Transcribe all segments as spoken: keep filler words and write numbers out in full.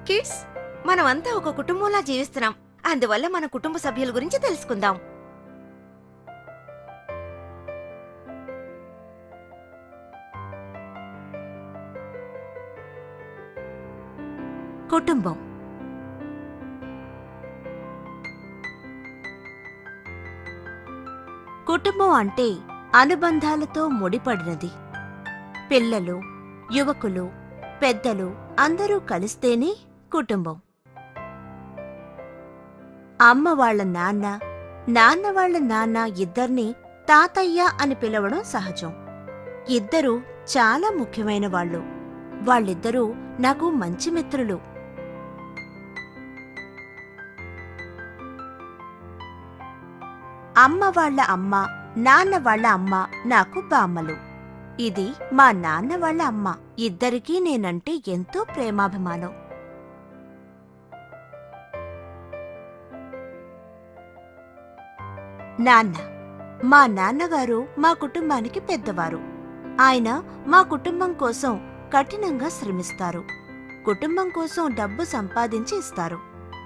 Kids, మనమంతా ఒక కుటుంబంలా జీవిస్తున్నాం. అందువల్ల మన కుటుంబ సభ్యుల గురించి తెలుసుకుందాం. కుటుంబం కుటుంబం అంటే అనుబంధాలతో ముడిపడినది. పిల్లలు, యువకులు, పెద్దలు అందరూ కలిస్తేనే కుటుంబం. అమ్మ వాళ్ల నాన్న, నాన్న వాళ్ల నాన్న ఇద్దర్నీ తాతయ్య అని పిలవడం సహజం. ఇద్దరూ చాలా ముఖ్యమైన వాళ్ళు. వాళ్ళిద్దరూ నాకు మంచి మిత్రులు. అమ్మ వాళ్ల అమ్మ, నాన్న వాళ్ల అమ్మ నాకు బామ్మలు. ఇది మా నాన్న వాళ్ల అమ్మ. ఇద్దరికీ నేనంటే ఎంతో ప్రేమాభిమానం. నాన్న, మా నాన్నగారు మా కుటుంబానికి పెద్దవారు. ఆయన మా కుటుంబం కోసం కఠినంగా శ్రమిస్తారు. కుటుంబం కోసం డబ్బు సంపాదించి ఇస్తారు.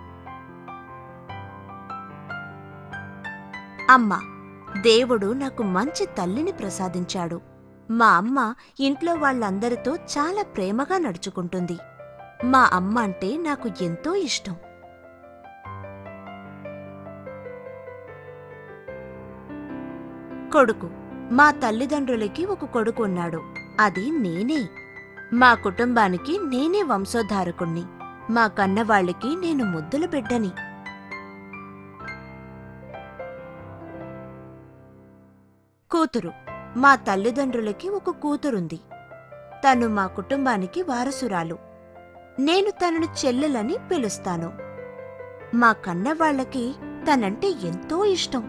అమ్మ, దేవుడు నాకు మంచి తల్లిని ప్రసాదించాడు. మా అమ్మ ఇంట్లో వాళ్ళందరితో చాలా ప్రేమగా నడుచుకుంటుంది. మా అమ్మ అంటే నాకు ఎంతో ఇష్టం. కొడుకు, మా తల్లిదండ్రులకి ఒక కొడుకు ఉన్నాడు. అది నేనే. మా కుటుంబానికి నేనే వంశోద్ధారకుణ్ణి. మా కన్నవాళ్ళకి నేను ముద్దుల బిడ్డని. కూతురు, మా తల్లిదండ్రులకి ఒక కూతురుంది. తను మా కుటుంబానికి వారసురాలు. నేను తనను చెల్లెలని పిలుస్తాను. మా కన్నవాళ్లకి తనంటే ఎంతో ఇష్టం.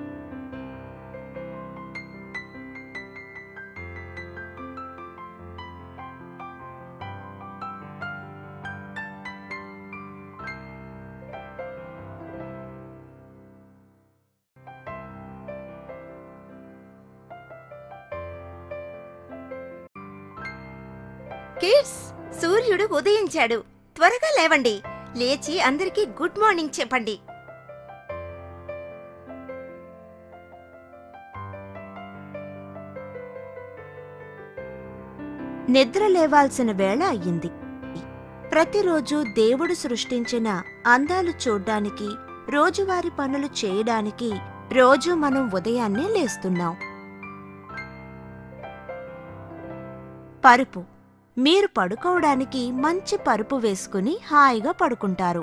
కిడ్స్, సూర్యుడు ఉదయించాడు. త్వరగా లేవండి. లేచి అందరికీ గుడ్ మార్నింగ్ చెప్పండి. నిద్ర లేవాల్సిన వేళ అయ్యింది. ప్రతిరోజు దేవుడు సృష్టించిన అందాలు చూడ్డానికి, రోజువారీ పనులు చేయడానికి రోజూ మనం ఉదయాన్నే లేస్తున్నాం. పరుపు, మీరు పడుకోవడానికి మంచి పరుపు వేసుకుని హాయిగా పడుకుంటారు.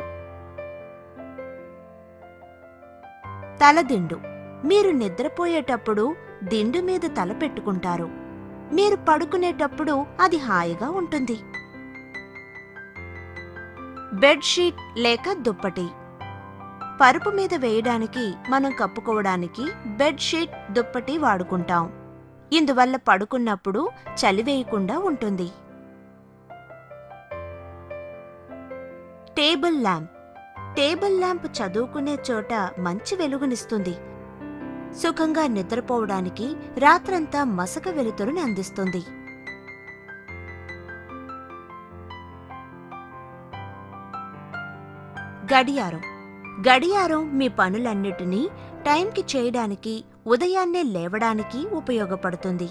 తలదిండు, మీరు నిద్రపోయేటప్పుడు దిండు మీద తల పెట్టుకుంటారు. మీరు పడుకునేటప్పుడు అది హాయిగా ఉంటుంది. బెడ్షీట్ లేక దుప్పటి, పరుపు మీద వేయడానికి, మనం కప్పుకోవడానికి బెడ్షీట్, దుప్పటి వాడుకుంటాం. ఇందువల్ల పడుకున్నప్పుడు చలివేయకుండా ఉంటుంది. టేబుల్ ల్యాంప్, టేబుల్ ల్యాంప్ చదువుకునే చోట మంచి వెలుగునిస్తుంది. సుఖంగా నిద్రపోవడానికి రాత్రంతా మసక వెలుతురుని అందిస్తుంది. గడియారం, గడియారం మీ పనులన్నిటినీ టైంకి చేయడానికి, ఉదయాన్నే లేవడానికి ఉపయోగపడుతుంది.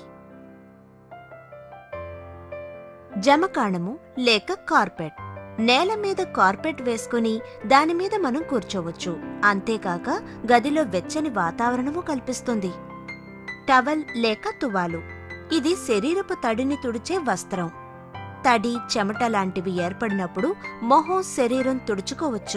జమకాణము లేక కార్పెట్, నేల మీద కార్పెట్ వేసుకుని దానిమీద మనం కూర్చోవచ్చు. అంతేకాక గదిలో వెచ్చని వాతావరణము కల్పిస్తుంది. టవల్ లేక తువాలు, ఇది శరీరపు తడిని తుడిచే వస్త్రం. తడి, చెమట లాంటివి ఏర్పడినప్పుడు మొహం, శరీరం తుడుచుకోవచ్చు.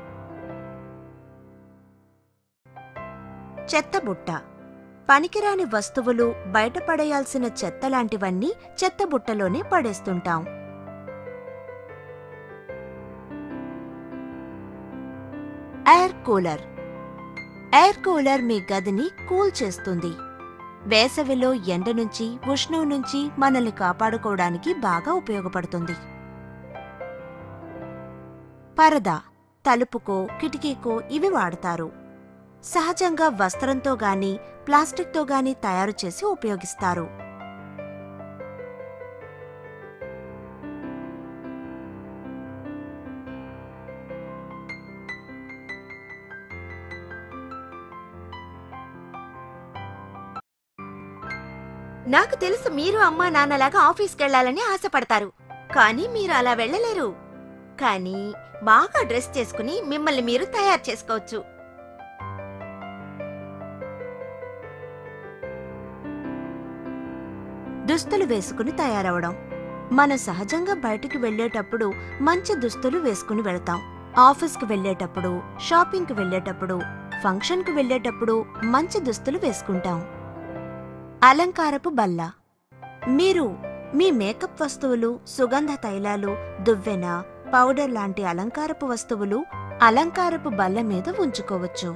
చెత్తబుట్ట, పనికిరాని వస్తువులు, బయటపడేయాల్సిన చెత్త లాంటివన్నీ చెత్తబుట్టలోనే పడేస్తుంటాం. ఎయిర్ కూలర్, ఎయిర్ కూలర్ మీ గదిని కూల్ చేస్తుంది. వేసవిలో ఎండ నుంచి, ఉష్ణం నుంచి మనల్ని కాపాడుకోవడానికి బాగా ఉపయోగపడుతుంది. పరదా, తలుపుకో, కిటికీకో ఇవి వాడతారు. సహజంగా వస్త్రంతో గాని, ప్లాస్టిక్తో గాని తయారు చేసి ఉపయోగిస్తారు. నాకు తెలుసు మీరు అమ్మా నాన్నలాగా ఆఫీస్కెళ్లాలని ఆశపడతారు, కానీ మీరు అలా వెళ్ళలేరు. కానీ బాగా డ్రెస్ చేసుకుని మిమ్మల్ని మీరు తయారు చేసుకోవచ్చు. దుస్తులు వేసుకుని తయారవడం. మనం సహజంగా బయటికి వెళ్లేటప్పుడు మంచి దుస్తులు వేసుకుని వెళతాం. ఆఫీస్కి వెళ్లేటప్పుడు, షాపింగ్కి వెళ్లేటప్పుడు, ఫంక్షన్కి వెళ్లేటప్పుడు మంచి దుస్తులు వేసుకుంటాం. అలంకారపు బల్ల. మీరు మీ మేకప్ వస్తువులు, సుగంధ తైలాలు, దువ్వెన, పౌడర్ లాంటి అలంకారపు వస్తువులు అలంకారపు బల్ల మీద ఉంచుకోవచ్చు.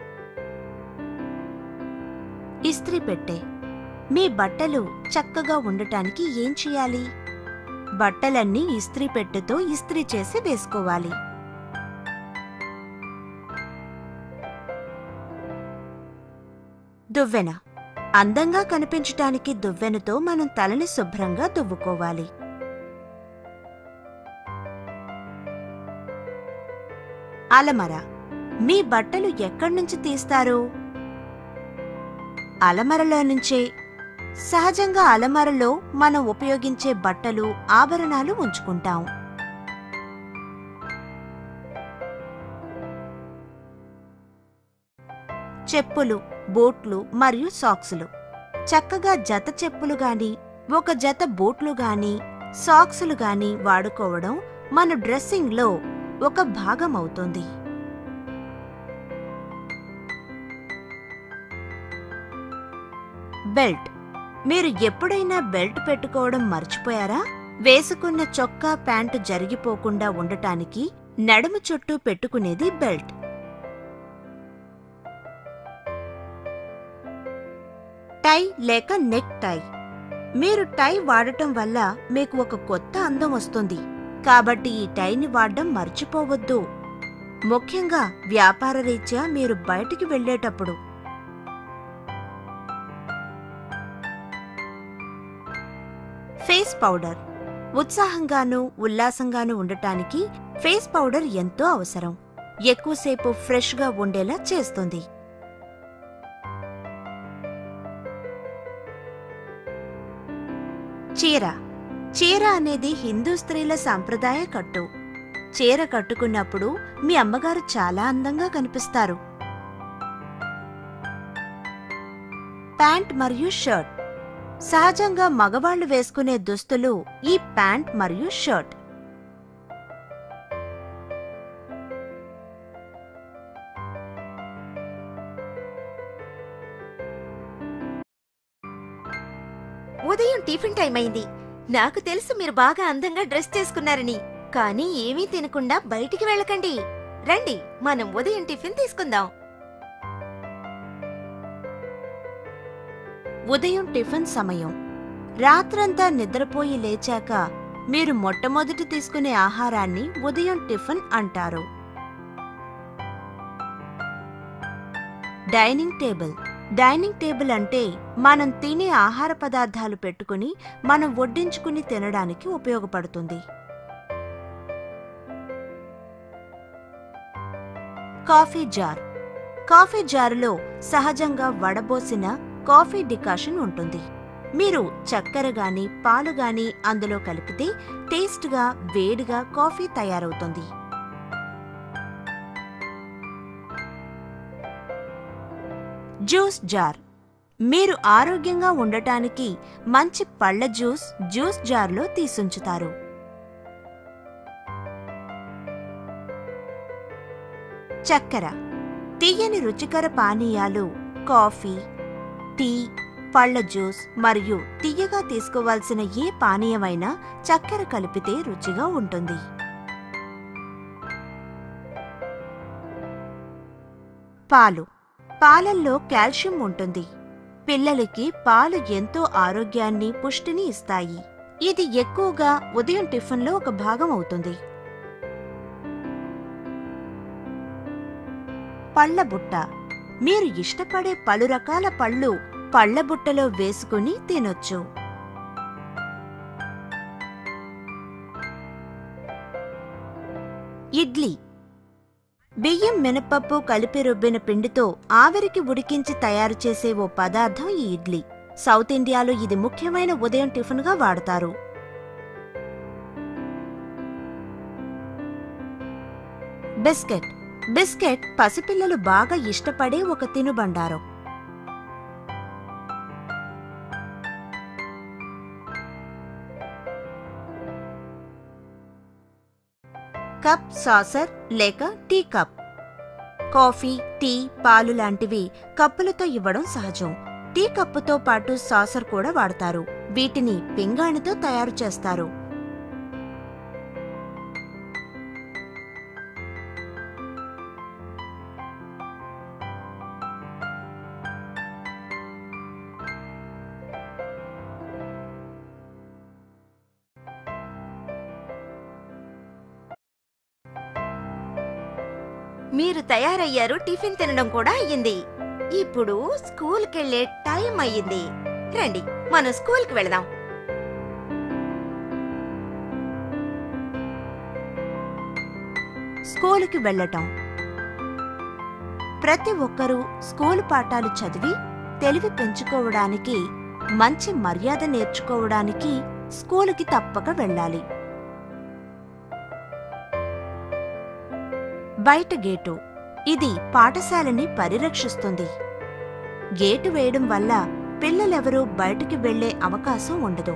ఇస్త్రీ పెట్టె. మీ బట్టలు చక్కగా ఉండటానికి ఏం చేయాలి? బట్టలన్నీ ఇస్త్రీ పెట్టెతో ఇస్త్రీ చేసి వేసుకోవాలి. దువ్వెన. అందంగా కనిపించటానికి దువ్వెనతో మనం తలని శుభ్రంగా దువ్వుకోవాలి. అలమర. మీ బట్టలు ఎక్కడ్నుంచి తీస్తారు? అలమరలో నుంచే. సహజంగా అలమరలో మనం ఉపయోగించే బట్టలు, ఆభరణాలు ఉంచుకుంటాం. చెప్పులు, బూట్లు మరియు సాక్సులు. చక్కగా జత చెప్పులు గాని, ఒక జత బూట్లు గాని, సాక్సులు గాని వాడుకోవడం మన డ్రెస్సింగ్లో ఒక భాగం అవుతుంది. బెల్ట్. మీరు ఎప్పుడైనా బెల్ట్ పెట్టుకోవడం మర్చిపోయారా? వేసుకున్న చొక్కా, ప్యాంటు జరిగిపోకుండా ఉండటానికి నడుము చుట్టూ పెట్టుకునేది బెల్ట్. టై లేక నెక్ టై. మీరు టై వాడటం వల్ల మీకు ఒక కొత్త అందం వస్తుంది, కాబట్టి ఈ టైని వాడడం మర్చిపోవద్దు, ముఖ్యంగా వ్యాపార రీత్యా మీరు బయటికి వెళ్లేటప్పుడు. Face powder. ఉత్సాహంగానూ ఉల్లాసంగానూ ఉండటానికి ఫేస్ పౌడర్ ఎంతో అవసరం. ఎక్కువసేపు ఫ్రెష్గా ఉండేలా చేస్తుంది. చీర. చీర అనేది హిందూ స్త్రీల సాంప్రదాయ కట్టు. చీర కట్టుకున్నప్పుడు మీ అమ్మగారు చాలా అందంగా కనిపిస్తారు. ప్యాంట్ మరియు షర్ట్. సహజంగా మగవాళ్లు వేసుకునే దుస్తులు ఈ ప్యాంట్ మరియు షర్ట్. ఉదయం టిఫిన్ టైం అయింది. నాకు తెలుసు మీరు బాగా అందంగా డ్రెస్ చేసుకున్నారని, కానీ ఏమీ తినకుండా బయటికి వెళ్ళకండి. రండి, మనం ఉదయం టిఫిన్ తీసుకుందాం. ఉదయం టిఫిన్ సమయం. రాత్రంతా నిద్రపోయి లేచాక మీరు మొట్టమొదటి తీసుకునే ఆహారాన్ని ఉదయం టిఫిన్ అంటారు. Dining table. డైనింగ్ టేబుల్ అంటే మనం తినే ఆహార పదార్థాలు పెట్టుకుని మనం వడ్డించుకుని తినడానికి ఉపయోగపడుతుంది. Coffee jar. కాఫీ జారులో సహజంగా వడబోసిన కాఫీ డికాషన్ ఉంటుంది. మీరు చక్కెర గాని, పాలు గాని అందులో కలిపితే టేస్ట్గా, వేడిగా కాఫీ తయారవుతుంది. Juice jar. మీరు ఆరోగ్యంగా ఉండటానికి మంచి పళ్ల జ్యూస్ జ్యూస్ జార్లో తీసుంచుతారు. చక్కెర. తీయని రుచికర పానీయాలు, కాఫీ, టీ, పళ్ల జ్యూస్ మరియు తీయగా తీసుకోవాల్సిన ఏ పానీయమైనా చక్కెర కలిపితే రుచిగా ఉంటుంది. పాలు. పాలల్లో కాల్షియం ఉంటుంది. పిల్లలకి పాలు ఎంతో ఆరోగ్యాన్ని, పుష్టిని ఇస్తాయి. ఇది ఎక్కువగా ఉదయం టిఫిన్లో ఒక భాగం అవుతుంది. పళ్ల బుట్ట. మీరు ఇష్టపడే పలు రకాల పళ్ళు పళ్ల బుట్టలో వేసుకుని తినొచ్చు. ఇడ్లీ. బియ్యం, మినపప్పు కలిపి రుబ్బిన పిండితో ఆవిరికి ఉడికించి తయారు చేసే ఓ పదార్థం ఈ ఇడ్లీ. సౌత్ ఇండియాలో ఇది ముఖ్యమైన ఉదయం టిఫిన్గా వాడతారు. బిస్కెట్. బిస్కెట్ పసిపిల్లలు బాగా ఇష్టపడే ఒక తినుబండారం. కప్, సాసర్ లేక టీ కప్. కాఫీ, టీ, పాలు లాంటివి కప్పులతో ఇవ్వడం సహజం. టీ కప్పుతో పాటు సాసర్ కూడా వాడతారు. వీటిని పింగాణితో తయారు చేస్తారు. మీరు తయారయ్యారు, టిఫిన్ తినడం కూడా అయ్యింది. ఇప్పుడు స్కూల్కెళ్లే టైం అయ్యింది. రండి, మనం స్కూల్కి వెళదాం. స్కూలుకి వెళ్ళటం. ప్రతి ఒక్కరూ స్కూలు పాఠాలు చదివి తెలివి పెంచుకోవడానికి, మంచి మర్యాద నేర్చుకోవడానికి స్కూలుకి తప్పక వెళ్ళాలి. బయట గేటు. ఇది పాఠశాలని పరిరక్షిస్తుంది. గేటు వేయడం వల్ల పిల్లలెవరూ బయటికి వెళ్లే అవకాశం ఉండదు.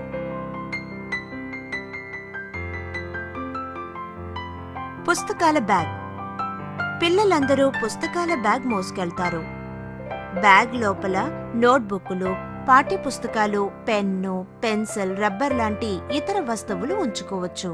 పుస్తకాల బ్యాగ్. పిల్లలందరూ పుస్తకాల బ్యాగ్ మోసుకెళ్తారు. బ్యాగ్ లోపల నోట్బుక్కులు, పాఠ్యపుస్తకాలు, పెన్ను, పెన్సిల్, రబ్బర్ లాంటి ఇతర వస్తువులు ఉంచుకోవచ్చు.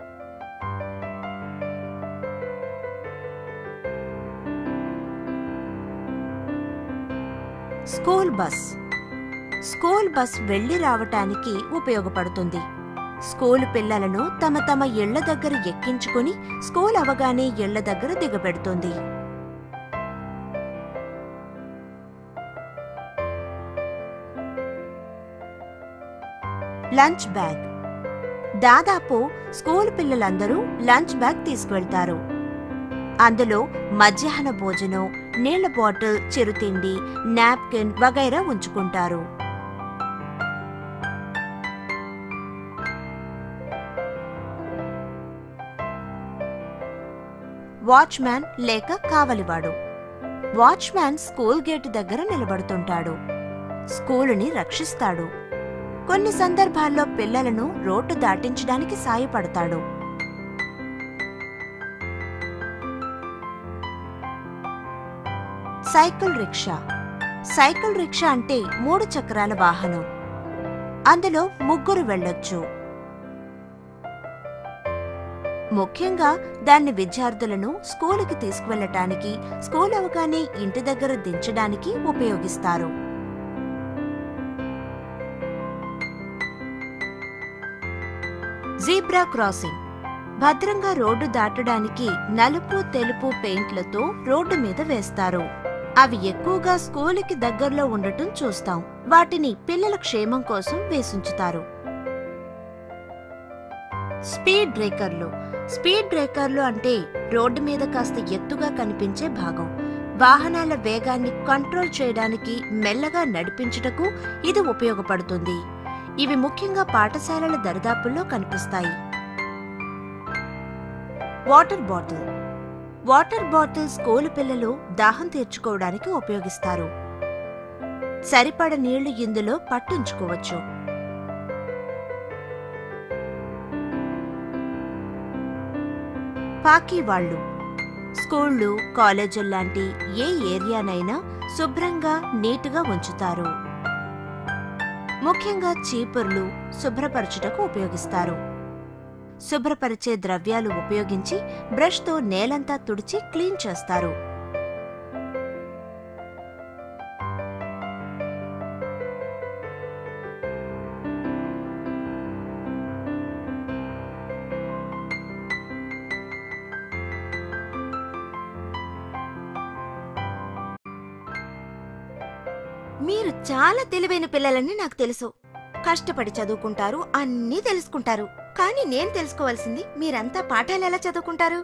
School bus. స్కూల్ బస్ వెళ్లి రావటానికి ఉపయోగపడుతుంది. స్కూలు పిల్లలను తమ తమ ఇళ్ల దగ్గర ఎక్కించుకుని స్కూల్ అవగానే ఇళ్ల దగ్గర దిగబెడుతుంది. Lunch bag. దాదాపు స్కూల్ పిల్లలందరూ లంచ్ బ్యాగ్ తీసుకువెళ్తారు. అందులో మధ్యాహ్న భోజనం, నీళ్ల బాటిల్, చిరుతిండి, నాప్కిన్ వగైరా ఉంచుకుంటారు. వాచ్మ్యాన్ లేక కావలివాడు. వాచ్మ్యాన్ స్కూల్ గేటు దగ్గర నిలబడుతుంటాడు. స్కూలుని రక్షిస్తాడు. కొన్ని సందర్భాల్లో పిల్లలను రోడ్డు దాటించడానికి సాయపడతాడు. Cycle rickshaw. సైకిల్ రిక్షా అంటే మూడు చక్రాల వాహనం. అందులో ముగ్గురు వెళ్ళొచ్చు. ముఖ్యంగా దాన్ని విద్యార్థులను స్కూలుకి తీసుకువెళ్లటానికి, స్కూల్ అవగానే ఇంటి దగ్గర దించడానికి ఉపయోగిస్తారు. Zebra crossing. భద్రంగా రోడ్డు దాటడానికి నలుపు, తెలుపు పెయింట్లతో రోడ్డు మీద వేస్తారు. అవి ఎక్కువగా స్కూలుకి దగ్గరలో ఉండటం చూస్తాం. వాటిని పిల్లల క్షేమం కోసం వేసుంచుతారు. స్పీడ్ బ్రేకర్లు. స్పీడ్ బ్రేకర్లు అంటే రోడ్డు మీద కాస్త ఎత్తుగా కనిపించే భాగం. వాహనాల వేగాన్ని కంట్రోల్ చేయడానికి, మెల్లగా నడిపించుటకు ఇది ఉపయోగపడుతుంది. ఇవి ముఖ్యంగా పాఠశాలల దరిదాపుల్లో కనిపిస్తాయి. Water bottle. Water bottle school పిల్లలు దాహం తీర్చుకోవడానికి ఉపయోగిస్తారు. సరిపడ నీళ్లు ఇందులో పట్టుంచుకోవచ్చు. పాకీవాళ్లు. స్కూళ్లు, కాలేజీల్లాంటి ఏ ఏరియానైనా శుభ్రంగా, నీటుగా ఉంచుతారు. ముఖ్యంగా చీపుర్లు శుభ్రపరచుటకు ఉపయోగిస్తారు. శుభ్రపరిచే ద్రవ్యాలు ఉపయోగించి బ్రష్తో నేలంతా తుడిచి క్లీన్ చేస్తారు. మీరు చాలా తెలివైన పిల్లలని నాకు తెలుసు. కష్టపడి చదువుకుంటారు, అన్నీ తెలుసుకుంటారు. కానీ నేను తెలుసుకోవాల్సింది, మీరంతా పాఠాలు ఎలా చదువుకుంటారు?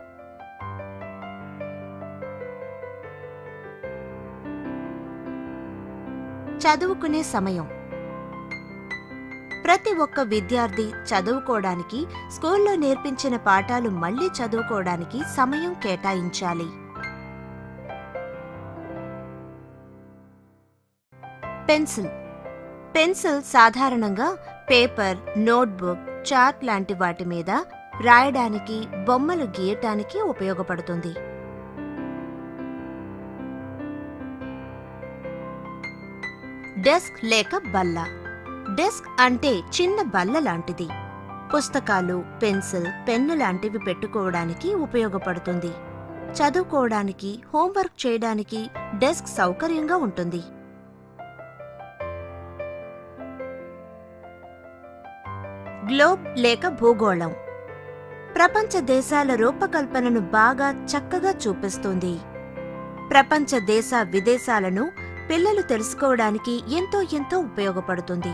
చదువుకునే సమయం. ప్రతి ఒక్క విద్యార్థి చదువుకోవడానికి, స్కూల్లో నేర్పించిన పాఠాలు మళ్లీ చదువుకోవడానికి సమయం కేటాయించాలి. పెన్సిల్. పెన్సిల్ సాధారణంగా పేపర్, నోట్బుక్, చార్ట్ లాంటి వాటి మీద రాయడానికి, బొమ్మలు గీయటానికి ఉపయోగపడుతుంది. డెస్క్ లేక బల్ల. డెస్క్ అంటే చిన్న బల్ల లాంటిది. పుస్తకాలు, పెన్సిల్, పెన్ను లాంటివి పెట్టుకోవడానికి ఉపయోగపడుతుంది. చదువుకోవడానికి, హోంవర్క్ చేయడానికి డెస్క్ సౌకర్యంగా ఉంటుంది. గ్లోబ్ లేక భూగోళం. ప్రపంచ దేశాల రూపకల్పనను బాగా చక్కగా చూపిస్తుంది. ప్రపంచ దేశ విదేశాలను పిల్లలు తెలుసుకోవడానికి ఎంతో ఎంతో ఉపయోగపడుతుంది.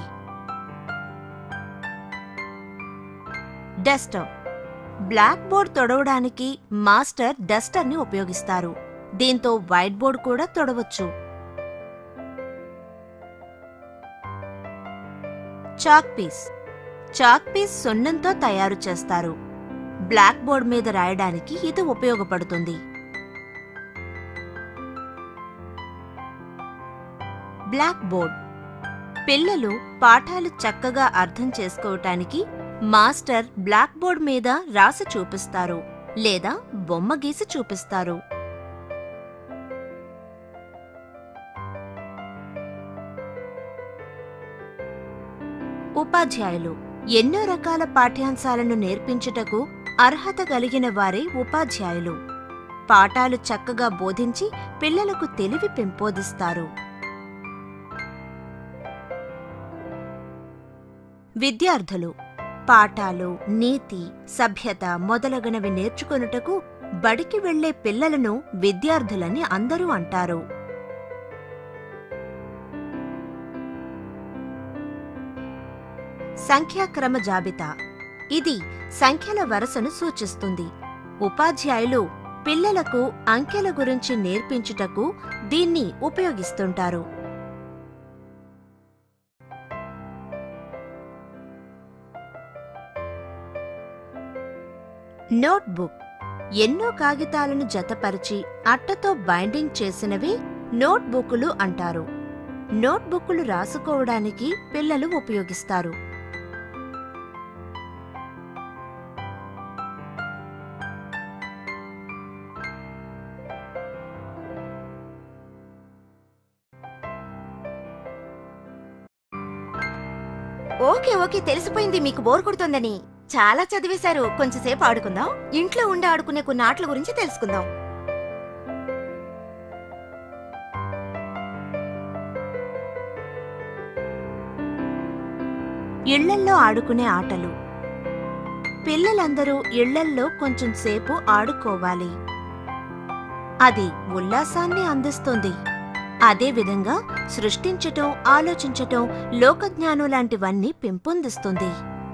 డస్టర్. బ్లాక్ బోర్డ్ తొడవడానికి మాస్టర్ డస్టర్ని ఉపయోగిస్తారు. దీంతో వైట్ బోర్డ్ కూడా తొడవచ్చు. Chalk piece. చాక్ పీస్ సున్నంతో తయారు చేస్తారు. బ్లాక్ బోర్డ్ మీద రాయడానికి ఇది ఉపయోగపడుతుంది. Blackboard. పిల్లలు పాఠాలు చక్కగా అర్థం చేసుకోవటానికి మాస్టర్ బ్లాక్ బోర్డ్ మీద రాసి చూపిస్తారు లేదా బొమ్మ గీసి చూపిస్తారు. ఉపాధ్యాయులు. ఎన్నో రకాల పాఠ్యాంశాలను నేర్పించుటకు అర్హత కలిగిన వారే ఉపాధ్యాయులు. పాఠాలు చక్కగా బోధించి పిల్లలకు తెలివి పెంపొందిస్తారు. విద్యార్థులు. పాఠాలు, నీతి, సభ్యత మొదలగునవి నేర్చుకొనుటకు బడికి వెళ్లే పిల్లలను విద్యార్థులని అందరూ అంటారు. సంఖ్యాక్రమ జాబితా. ఇది సంఖ్యల వరుసను సూచిస్తుంది. ఉపాధ్యాయులు పిల్లలకు అంకెల గురించి నేర్పించుటకు దీన్ని ఉపయోగిస్తుంటారు. నోట్బుక్. ఎన్నో కాగితాలను జతపరిచి అట్టతో బైండింగ్ చేసినవి నోట్బుక్లు అంటారు. నోట్బుక్లు రాసుకోవడానికి పిల్లలు ఉపయోగిస్తారు. ఓకే ఓకే తెలిసిపోయింది మీకు బోర్ కొడుతోందని. చాలా చదివేశారు, కొంచెంసేపు ఆడుకుందాం. ఇంట్లో ఉండి ఆడుకునే కొన్ని ఆటల గురించి తెలుసుకుందాం. ఇళ్లల్లో ఆడుకునే ఆటలు. పిల్లలందరూ ఇళ్లల్లో కొంచెం సేపు ఆడుకోవాలి. అది ఉల్లాసాన్ని అందిస్తుంది. అదేవిధంగా సృష్టించటం, ఆలోచించటం, లోకజ్ఞానం లాంటివన్నీ పెంపొందిస్తుంది.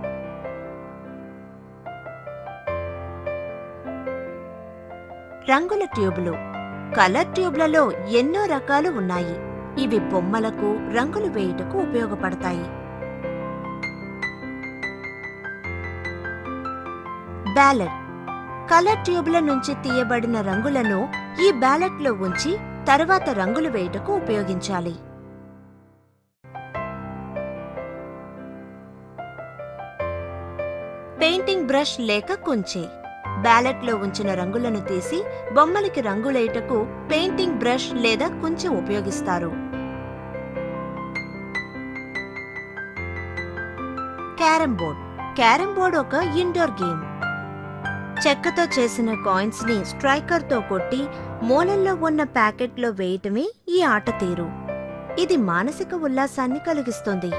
రంగుల ట్యూబులు. కలర్ ట్యూబ్లలో ఎన్నో రకాలు ఉన్నాయి. ఇవి బొమ్మలకు రంగులు వేయుటకు ఉపయోగపడతాయి. బ్యాలెట్. కలర్ ట్యూబ్ల నుంచి తీయబడిన రంగులను ఈ బ్యాలెట్లో ఉంచి తర్వాత రంగులు వేయుటకు ఉపయోగించాలి. పెయింటింగ్ బ్రష్ లేక కుంచె. బ్యాలెట్లో ఉంచిన రంగులను తీసి బొమ్మలకి రంగులేయుటకు పెయింటింగ్ బ్రష్ లేదా కుంచె ఉపయోగిస్తారు. Carrom board. క్యారమ్ బోర్డ్ ఒక ఇండోర్ గేమ్. చెక్కతో చేసిన కాయిన్స్ ని స్ట్రైకర్ తో కొట్టి మూలల్లో ఉన్న ప్యాకెట్లో వేయటమే ఈ ఆట తీరు. ఇది మానసిక ఉల్లాసాన్ని కలిగిస్తుంది.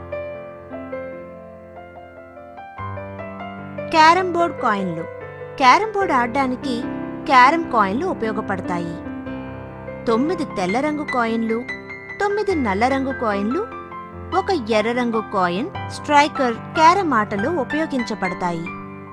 క్యారమ్ బోర్డ్ కాయిన్లు. క్యారమ్ బోర్డ్ ఆడడానికి క్యారమ్ కాయిన్లు ఉపయోగపడతాయి. తొమ్మిది తెల్ల రంగు కాయిన్లు, తొమ్మిది నల్ల రంగు కాయిన్లు, ఒక ఎర్ర రంగు కాయిన్ స్ట్రైకర్ క్యారమ్ ఆటలో ఉపయోగించబడతాయి.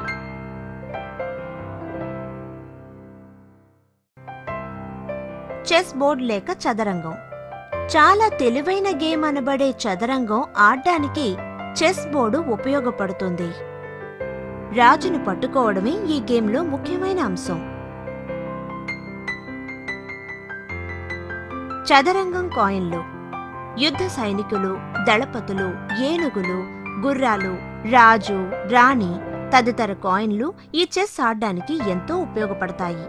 చెస్ బోర్డ్ లేక చదరంగం. చాలా తెలివైన గేమ్ అనబడే చదరంగం ఆడ్డానికి చెస్ బోర్డు ఉపయోగపడుతుంది. రాజును పట్టుకోవడమే ఈ గేమ్లో ముఖ్యమైన అంశం. చదరంగం కాయిన్లు. యుద్ధ సైనికులు, దళపతులు, ఏనుగులు, గుర్రాలు, రాజు, రాణి తదితర కాయిన్లు ఈ చెస్ ఆడ్డానికి ఎంతో ఉపయోగపడతాయి.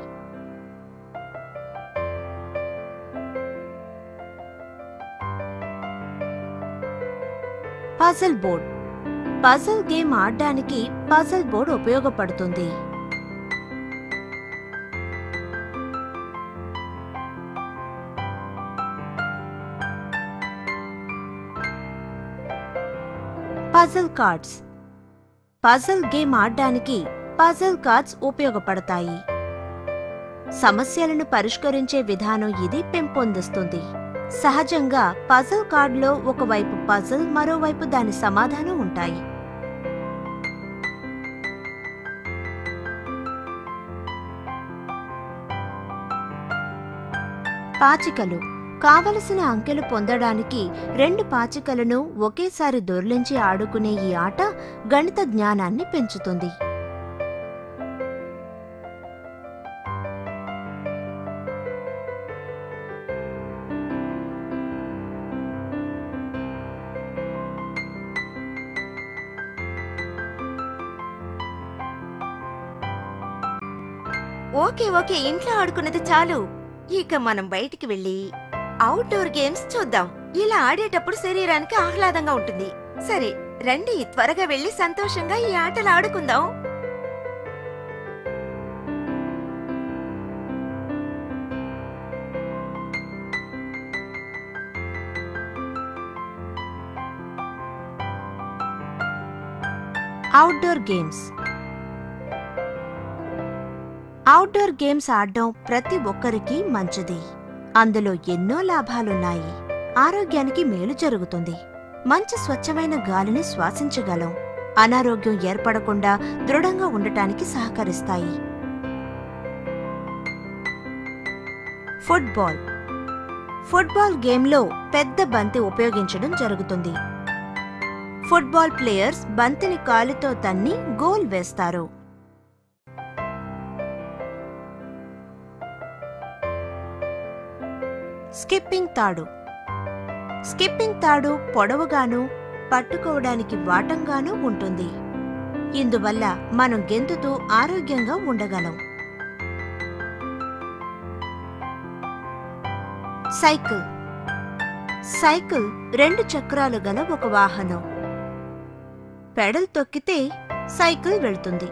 Puzzle board. పజిల్ గేమ్ ఆడ్డానికి పజిల్ బోర్డ్ ఉపయోగపడుతుంది. Puzzle cards. పజిల్ గేమ్ ఆడ్డానికి పజిల్ కార్డ్స్ ఉపయోగపడతాయి. సమస్యలను పరిష్కరించే విధానం ఇది పెంపొందిస్తుంది. సహజంగా పజిల్ కార్డులో ఒకవైపు పజిల్, మరోవైపు దాని సమాధానం ఉంటాయి. పాచికలు. కావలసిన అంకెలు పొందడానికి రెండు పాచికలను ఒకేసారి దొర్లించి ఆడుకునే ఈ ఆట గణిత జ్ఞానాన్ని పెంచుతుంది. ఓకే ఓకే ఇంట్లో ఆడుకున్నది చాలు. ఇక మనం బయటికి వెళ్ళి అవుట్డోర్ గేమ్స్ చూద్దాం. ఇలా ఆడేటప్పుడు శరీరానికి ఆహ్లాదంగా ఉంటుంది. సరే రండి, త్వరగా వెళ్ళి సంతోషంగా ఈ ఆటలు ఆడుకుందాం. Outdoor games. అవుట్డోర్ గేమ్స్ ఆడడం ప్రతి ఒక్కరికి మంచిది. అందులో ఎన్నో లాభాలున్నాయి. ఆరోగ్యానికి మేలు జరుగుతుంది. మంచి స్వచ్ఛమైన గాలిని శ్వాసించగలం. అనారోగ్యం ఏర్పడకుండా దృఢంగా ఉండటానికి సహకరిస్తాయి. ఫుట్బాల్. ఫుట్బాల్ గేమ్లో పెద్ద బంతి ఉపయోగించడం జరుగుతుంది. ఫుట్బాల్ ప్లేయర్స్ బంతిని కాలుతో తన్ని గోల్ వేస్తారు. స్కిప్పింగ్ తాడు. స్కిప్పింగ్ తాడు పొడవుగాను, పట్టుకోవడానికి వాటంగానూ ఉంటుంది. ఇందువల్ల మనం గెంతుతూ ఆరోగ్యంగా ఉండగలం. సైకిల్. సైకిల్ రెండు చక్రాలు గల ఒక వాహనం. పెడల్ తొక్కితే సైకిల్ వెళ్తుంది.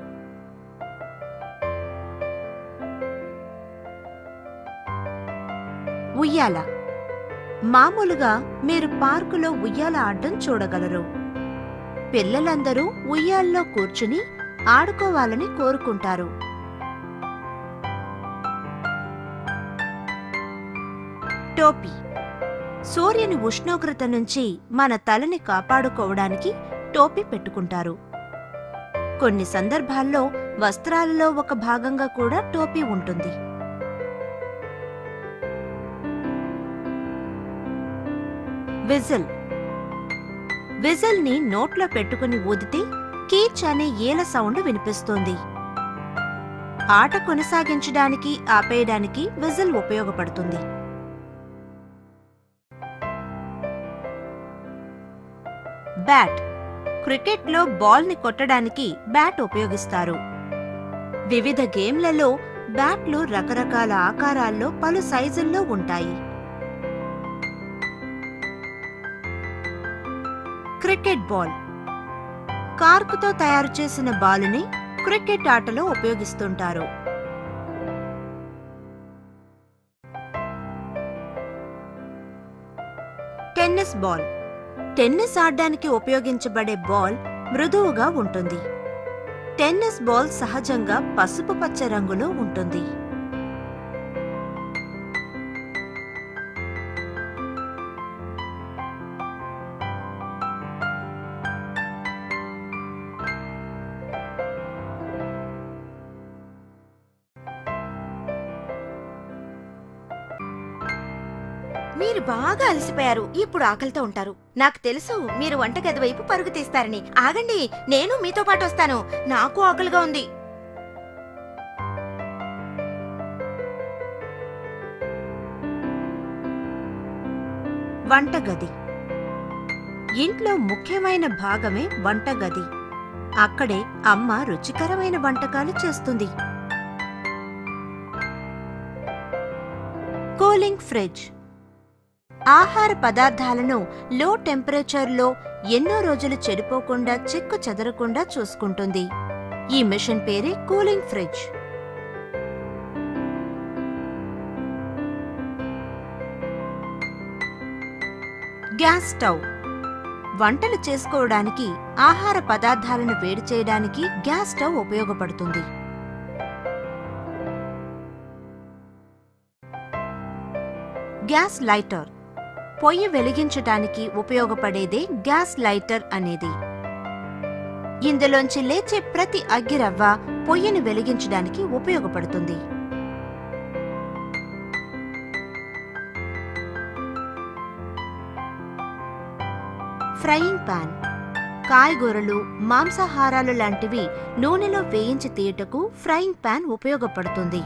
ఉయ్యాల. మామూలుగా మీరు పార్కులో ఉయ్యాల ఆడడం చూడగలరు. పిల్లలందరూ ఉయ్యాల్లో కూర్చుని ఆడుకోవాలని కోరుకుంటారు. టోపీ. సూర్యుని ఉష్ణోగ్రత నుంచి మన తలని కాపాడుకోవడానికి టోపీ పెట్టుకుంటారు. కొన్ని సందర్భాల్లో వస్త్రాలలో ఒక భాగంగా కూడా టోపీ ఉంటుంది. విజిల్. విజిల్ ని నోట్లో పెట్టుకుని ఊదితే కీచ్ అనే ఏల సౌండ్ వినిపిస్తుంది. ఆట కొనసాగించడానికి, ఆపేయడానికి విజిల్ ఉపయోగపడుతుంది. బ్యాట్. క్రికెట్లో బాల్ ని కొట్టడానికి బ్యాట్ ఉపయోగిస్తారు. వివిధ గేమ్లలో బ్యాట్లు రకరకాల ఆకారాల్లో, పలు సైజుల్లో ఉంటాయి. Cricket ball. కార్కుతో తయారు చేసిన బాలుని క్రికెట్ ఆటలో ఉపయోగిస్తుంటారు. Tennis ball. టెన్నిస్ ఆడడానికి ఉపయోగించబడే బాల్ మృదువుగా ఉంటుంది. టెన్నిస్ బాల్ సహజంగా పసుపు పచ్చ రంగులో ఉంటుంది. మీరు బాగా అలసిపోయారు. ఇప్పుడు ఆకలితో ఉంటారు. నాకు తెలుసు మీరు వంటగది వైపు పరుగు తీస్తారని. ఆగండి, నేను మీతో పాటు వస్తాను. నాకు ఆకలిగా ఉంది. వంటగది ఇంట్లో ముఖ్యమైన భాగమే వంటగది. అక్కడే అమ్మ రుచికరమైన వంటకాలు చేస్తుంది. కూలింగ్ ఫ్రిడ్జ్ ఆహార పదార్థాలను లో టెంపరేచర్లో ఎన్నో రోజులు చెడిపోకుండా చెక్కు చెదరకుండా చూసుకుంటుంది. ఈ మిషన్ పేరే కూలింగ్ ఫ్రిడ్జ్. గ్యాస్ స్టవ్ వంటలు చేసుకోవడానికి, ఆహార పదార్థాలను వేడి చేయడానికి గ్యాస్ స్టవ్ ఉపయోగపడుతుంది. గ్యాస్ లైటర్ పొయ్యి వెలిగించటానికి ఉపయోగపడేదే గ్యాస్ లైటర్ అనేది. ఇందులోంచి లేచే ప్రతి అగ్గిరవ్వ పొయ్యిని వెలిగించడానికి ఉపయోగపడుతుంది. ఫ్రైయింగ్ పాన్ కాయగూరలు, మాంసాహారాలు లాంటివి నూనెలో వేయించి తీయటకు ఫ్రైయింగ్ పాన్ ఉపయోగపడుతుంది.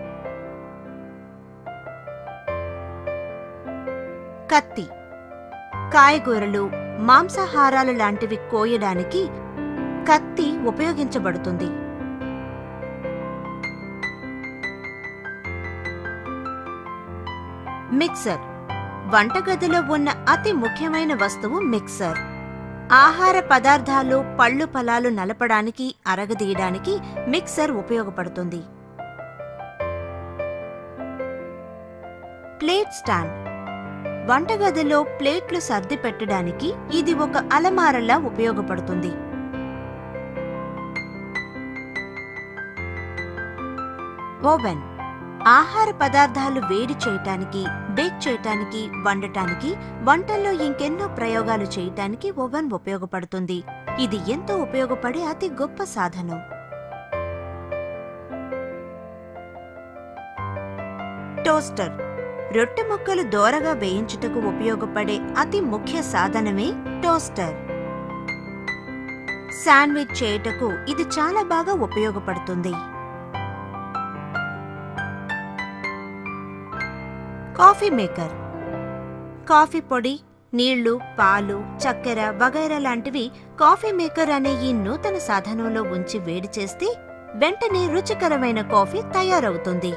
కత్తి కాయగూరలు, మాంసాహారాలు లాంటివి కోయడానికి కత్తి ఉపయోగించబడుతుంది. మిక్సర్ వంటగదిలో ఉన్న అతి ముఖ్యమైన వస్తువు మిక్సర్. ఆహార పదార్థాలు, పళ్ళు ఫలాలు నలపడానికి, అరగదీయడానికి మిక్సర్ ఉపయోగపడుతుంది. ప్లేట్ స్టాండ్ వంటగదిలో ప్లేట్లు సర్ది పెట్టడానికి ఇది ఒక అలమారలా ఉపయోగపడుతుంది. ఓవెన్ ఆహార పదార్థాలు వేడి చేయటానికి, బేక్ చేయటానికి, వండటానికి, వంటల్లో ఇంకెన్నో ప్రయోగాలు చేయటానికి ఓవెన్ ఉపయోగపడుతుంది. ఇది ఎంతో ఉపయోగపడే అతి గొప్ప సాధనం. టోస్టర్ రొట్టె ముక్కలు దోరగా వేయించుటకు ఉపయోగపడే అతి ముఖ్య సాధనమే టోస్టర్. శాండ్విచ్ చేయుటకు ఇది చాలా బాగా ఉపయోగపడుతుంది. కాఫీ మేకర్ కాఫీ పొడి, నీళ్లు, పాలు, చక్కెర వగైరా లాంటివి కాఫీ మేకర్ అనే ఈ నూతన సాధనంలో ఉంచి వేడి చేస్తే వెంటనే రుచికరమైన కాఫీ తయారవుతుంది.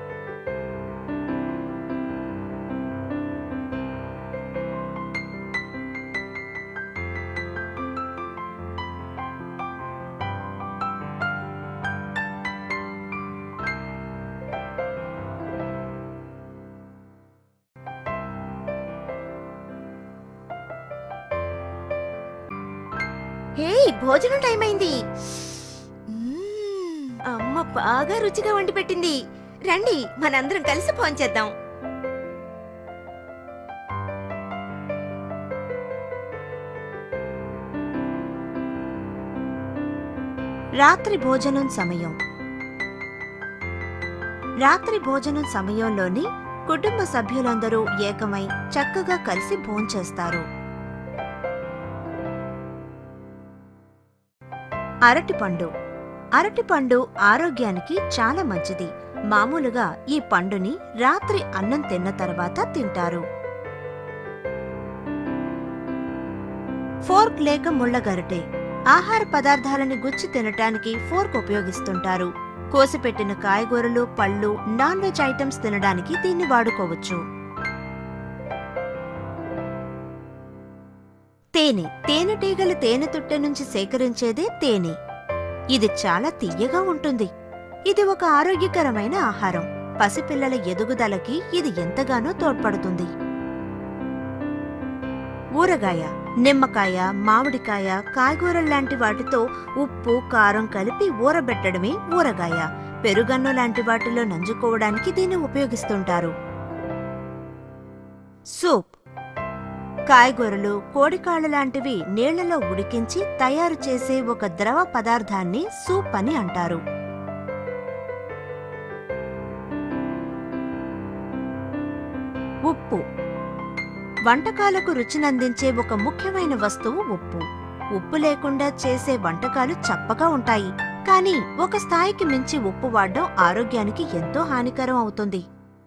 హే, భోజనం టైం అయింది. మ్మ్, అమ్మ బాగా రుచిగా వండి పెట్టింది. రండి, మనందరం కలిసి భోంచేద్దాం. రాత్రి భోజనం సమయం రాత్రి భోజనం సమయంలోని కుటుంబ సభ్యులందరూ ఏకమై చక్కగా కలిసి భోంచేస్తారు. అరటిపండు అరటిపండు ఆరోగ్యానికి చాలా మంచిది. మామూలుగా ఈ పండుని రాత్రి అన్నం తిన్న తర్వాత తింటారు. ఫోర్క్ లేక ముళ్ళగరిటె ఆహార పదార్థాలను గుచ్చి తినటానికి ఫోర్క్ ఉపయోగిస్తుంటారు. కోసిపెట్టిన కాయగూరలు, పళ్ళు, నాన్ వెజ్ ఐటమ్స్ తినడానికి దీన్ని వాడుకోవచ్చు. తేనె తేనెటీగలు తేనె తుట్టె నుంచి సేకరించేదే తేనె. ఇది చాలా తియ్యగా ఉంటుంది. ఇది ఒక ఆరోగ్యకరమైన ఆహారం. పసిపిల్లల ఎదుగుదలకి ఇది ఎంతగానో తోడ్పడుతుంది. ఊరగాయ నిమ్మకాయ, మామిడికాయ, కాయగూరల్లాంటి వాటితో ఉప్పు, కారం కలిపి ఊరబెట్టడమే ఊరగాయ. పెరుగన్నం లాంటి వాటిలో నంజుకోవడానికి దీన్ని ఉపయోగిస్తుంటారు. సూప్ కాయగూరలు, కోడికాళ్ల లాంటివి నీళ్లలో ఉడికించి తయారు చేసే ఒక ద్రవ పదార్థాన్ని సూప్ అని అంటారు. ఉప్పు వంటకాలకు రుచినందించే ఒక ముఖ్యమైన వస్తువు ఉప్పు. ఉప్పు లేకుండా చేసే వంటకాలు చప్పగా ఉంటాయి, కానీ ఒక స్థాయికి మించి ఉప్పు వాడడం ఆరోగ్యానికి ఎంతో హానికరం అవుతుంది.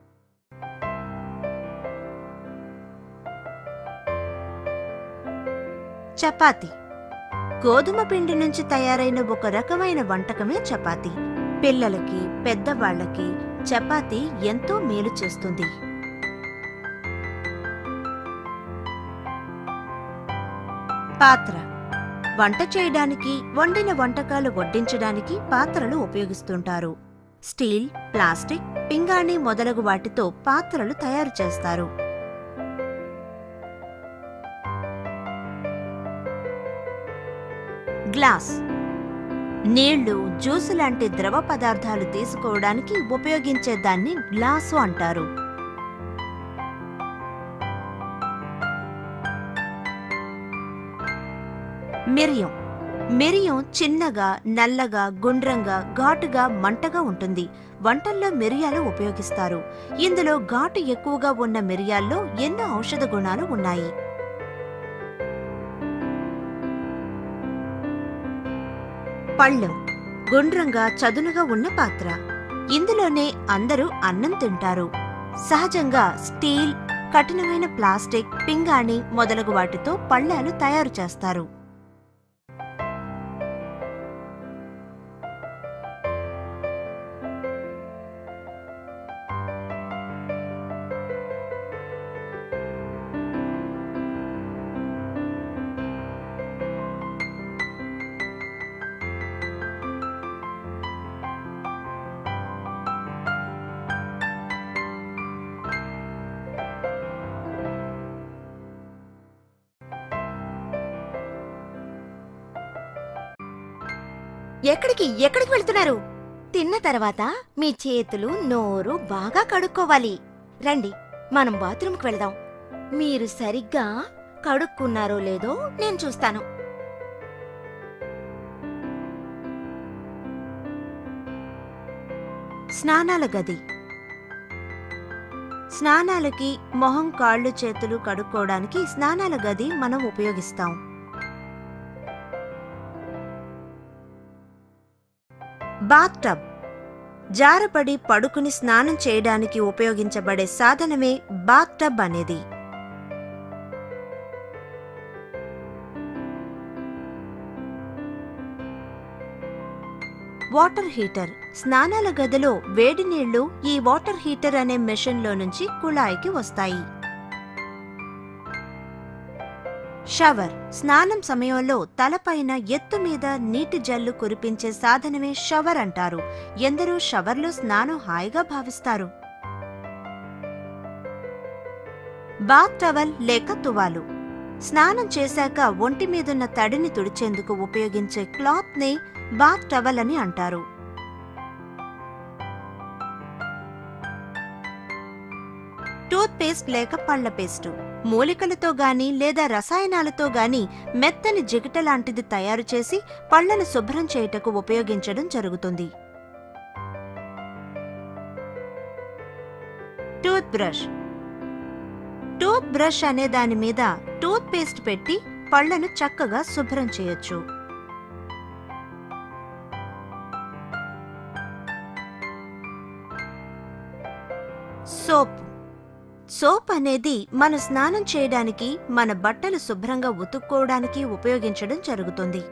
చపాతీ గోధుమ పిండి నుంచి తయారైన ఒక రకమైన వంటకమే చపాతీ. పిల్లలకి, పెద్దవాళ్లకి చపాతీ ఎంతో మేలు చేస్తుంది. పాత్ర వంట చేయడానికి, వండిన వంటకాలు వడ్డించడానికి పాత్రలు ఉపయోగిస్తుంటారు. స్టీల్, ప్లాస్టిక్, పింగాణి మొదలగు వాటితో పాత్రలు తయారు చేస్తారు. గ్లాస్ నీళ్లు, జ్యూసు లాంటి ద్రవ పదార్థాలు తీసుకోవడానికి ఉపయోగించే దాన్ని గ్లాసు అంటారు. మిరియం మిరియం చిన్నగా, నల్లగా, గుండ్రంగా, ఘాటుగా, మంటగా ఉంటుంది. వంటల్లో మిరియాలు ఉపయోగిస్తారు. ఇందులో ఘాటు ఎక్కువగా ఉన్న మిరియాల్లో ఎన్నో ఔషధ గుణాలు ఉన్నాయి. పళ్ళెం గుండ్రంగా, చదునుగా ఉన్న పాత్ర. ఇందులోనే అందరూ అన్నం తింటారు. సహజంగా స్టీల్, కఠినమైన ప్లాస్టిక్, పింగాణి మొదలగు వాటితో పళ్ళాలు తయారు చేస్తారు. ఎక్కడికి ఎక్కడికి వెళ్తున్నారు? తిన్న తర్వాత మీ చేతులు, నోరు బాగా కడుక్కోవాలి. రండి, మనం బాత్రూంకి వెళదాం. మీరు సరిగ్గా కడుక్కున్నారో లేదో నేను చూస్తాను. స్నానాల గది స్నానాలకి, మొహం, కాళ్ళు, చేతులు కడుక్కోవడానికి స్నానాల గది మనం ఉపయోగిస్తాం. బాత్ టబ్ జారపడి పడుకుని స్నానం చేయడానికి ఉపయోగించబడే సాధనమే బాత్ టబ్ అనేది. వాటర్ హీటర్ స్నానాల గదిలో వేడి నీళ్లు ఈ వాటర్ హీటర్ అనే మెషిన్లో నుంచి కుళాయికి వస్తాయి. షవర్ స్నానం సమయంలో తలపైన ఎత్తు మీద నీటి జల్లు కురిపించే సాధనమే షవర్ అంటారు. ఎందరో షవర్లో స్నానం హాయిగా భావిస్తారు. బాత్ టవల్ లేక తువాలు స్నానం చేశాక ఒంటి మీదున్న తడిని తుడిచేందుకు ఉపయోగించే క్లాత్ నే బాత్ టవల్ అని అంటారు. టూత్ పేస్ట్ లేక పళ్ల పేస్టు మూలికలతో గాని లేదా రసాయనాలతో గాని మెత్తని జిగట లాంటిది తయారు చేసి పళ్లను శుభ్రం చేయుటకు ఉపయోగించడం జరుగుతుంది. టూత్ బ్రష్ టూత్ బ్రష్ అనే దాని మీద టూత్ పేస్ట్ పెట్టి పళ్లను చక్కగా శుభ్రం చేయొచ్చు. సోప్ సోప్ అనేది మన స్నానం చేయడానికి, మన బట్టలు శుభ్రంగా ఉతుక్కోవడానికి ఉపయోగించడం జరుగుతుంది.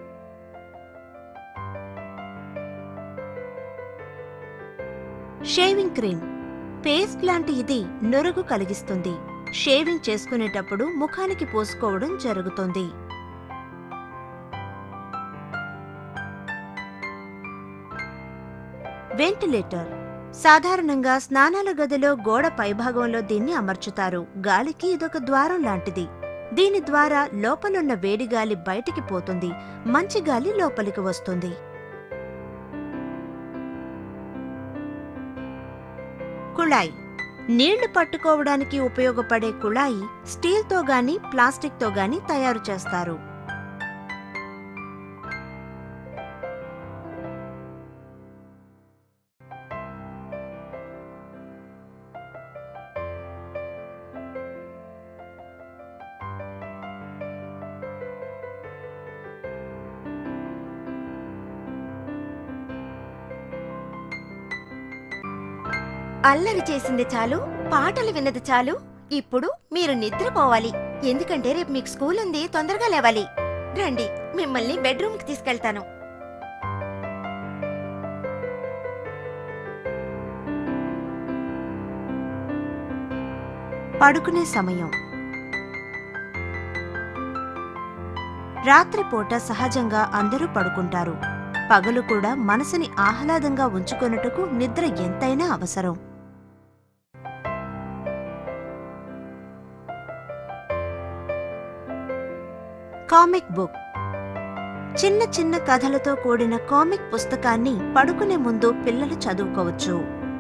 షేవింగ్ క్రీమ్ పేస్ట్ లాంటి ఇది నురుగు కలిగిస్తుంది. షేవింగ్ చేసుకునేటప్పుడు ముఖానికి పూసుకోవడం జరుగుతుంది. వెంటిలేటర్ సాధారణంగా స్నానాల గదిలో గోడ పైభాగంలో దీన్ని అమర్చుతారు. గాలికి ఇదొక ద్వారం లాంటిది. దీని ద్వారా లోపలున్న వేడి గాలి బయటికి పోతుంది, మంచి గాలి లోపలికి వస్తుంది. కుళాయి నీళ్లు పట్టుకోవడానికి ఉపయోగపడే కుళాయి స్టీల్తో గాని ప్లాస్టిక్తో గాని తయారు చేస్తారు. అల్లరి చేసింది చాలు, పాటలు విన్నది చాలు. ఇప్పుడు మీరు నిద్రపోవాలి, ఎందుకంటే రేపు మీకు స్కూల్ ఉంది, తొందరగా లేవాలి. రండి, మిమ్మల్ని బెడ్రూమ్కి తీసుకెళ్తాను. పడుకునే సమయం. రాత్రిపూట సహజంగా అందరూ పడుకుంటారు. పగలు కూడా మనసుని ఆహ్లాదంగా ఉంచుకొనుటకు నిద్ర ఎంతైనా అవసరం. Comic book. చిన్న చిన్న కథలతో కూడిన కామిక్ పుస్తకాన్ని పడుకునే ముందు పిల్లలు చదువుకోవచ్చు.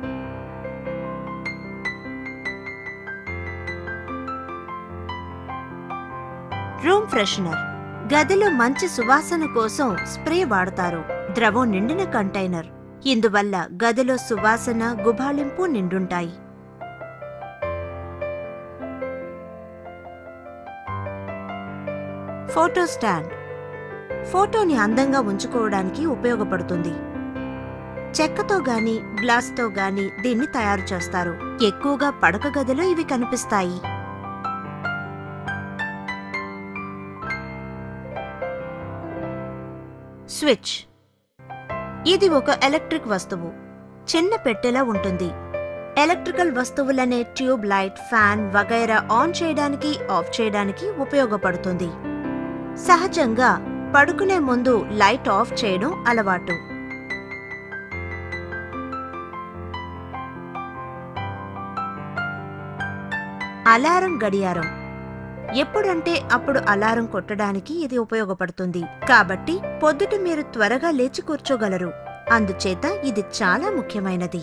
Room freshener. గదిలో మంచి సువాసన కోసం స్ప్రే వాడతారు. ద్రవం నిండిన కంటైనర్. ఇందువల్ల గదిలో సువాసన, గుబాళింపు నిండుంటాయి. Photo stand. ఫోటోని అందంగా ఉంచుకోవడానికి ఉపయోగపడుతుంది. చెక్కతో గాని గ్లాస్తో గాని దీన్ని తయారు చేస్తారు. ఎక్కువగా పడక గదిలో ఇవి కనిపిస్తాయి. స్విచ్. ఇది ఒక ఎలక్ట్రిక్ వస్తువు. చిన్న పెట్టెలా ఉంటుంది. ఎలక్ట్రికల్ వస్తువులనే ట్యూబ్ లైట్, ఫ్యాన్ వగైరా ఆన్ చేయడానికి, ఆఫ్ చేయడానికి ఉపయోగపడుతుంది. సహజంగా పడుకునే ముందు లైట్ ఆఫ్ చేయడం అలవాటు. అలారం గడియారం. ఎప్పుడంటే అప్పుడు అలారం కొట్టడానికి ఇది ఉపయోగపడుతుంది. కాబట్టి పొద్దుట మీరు త్వరగా లేచి కూర్చోగలరు. అందుచేత ఇది చాలా ముఖ్యమైనది.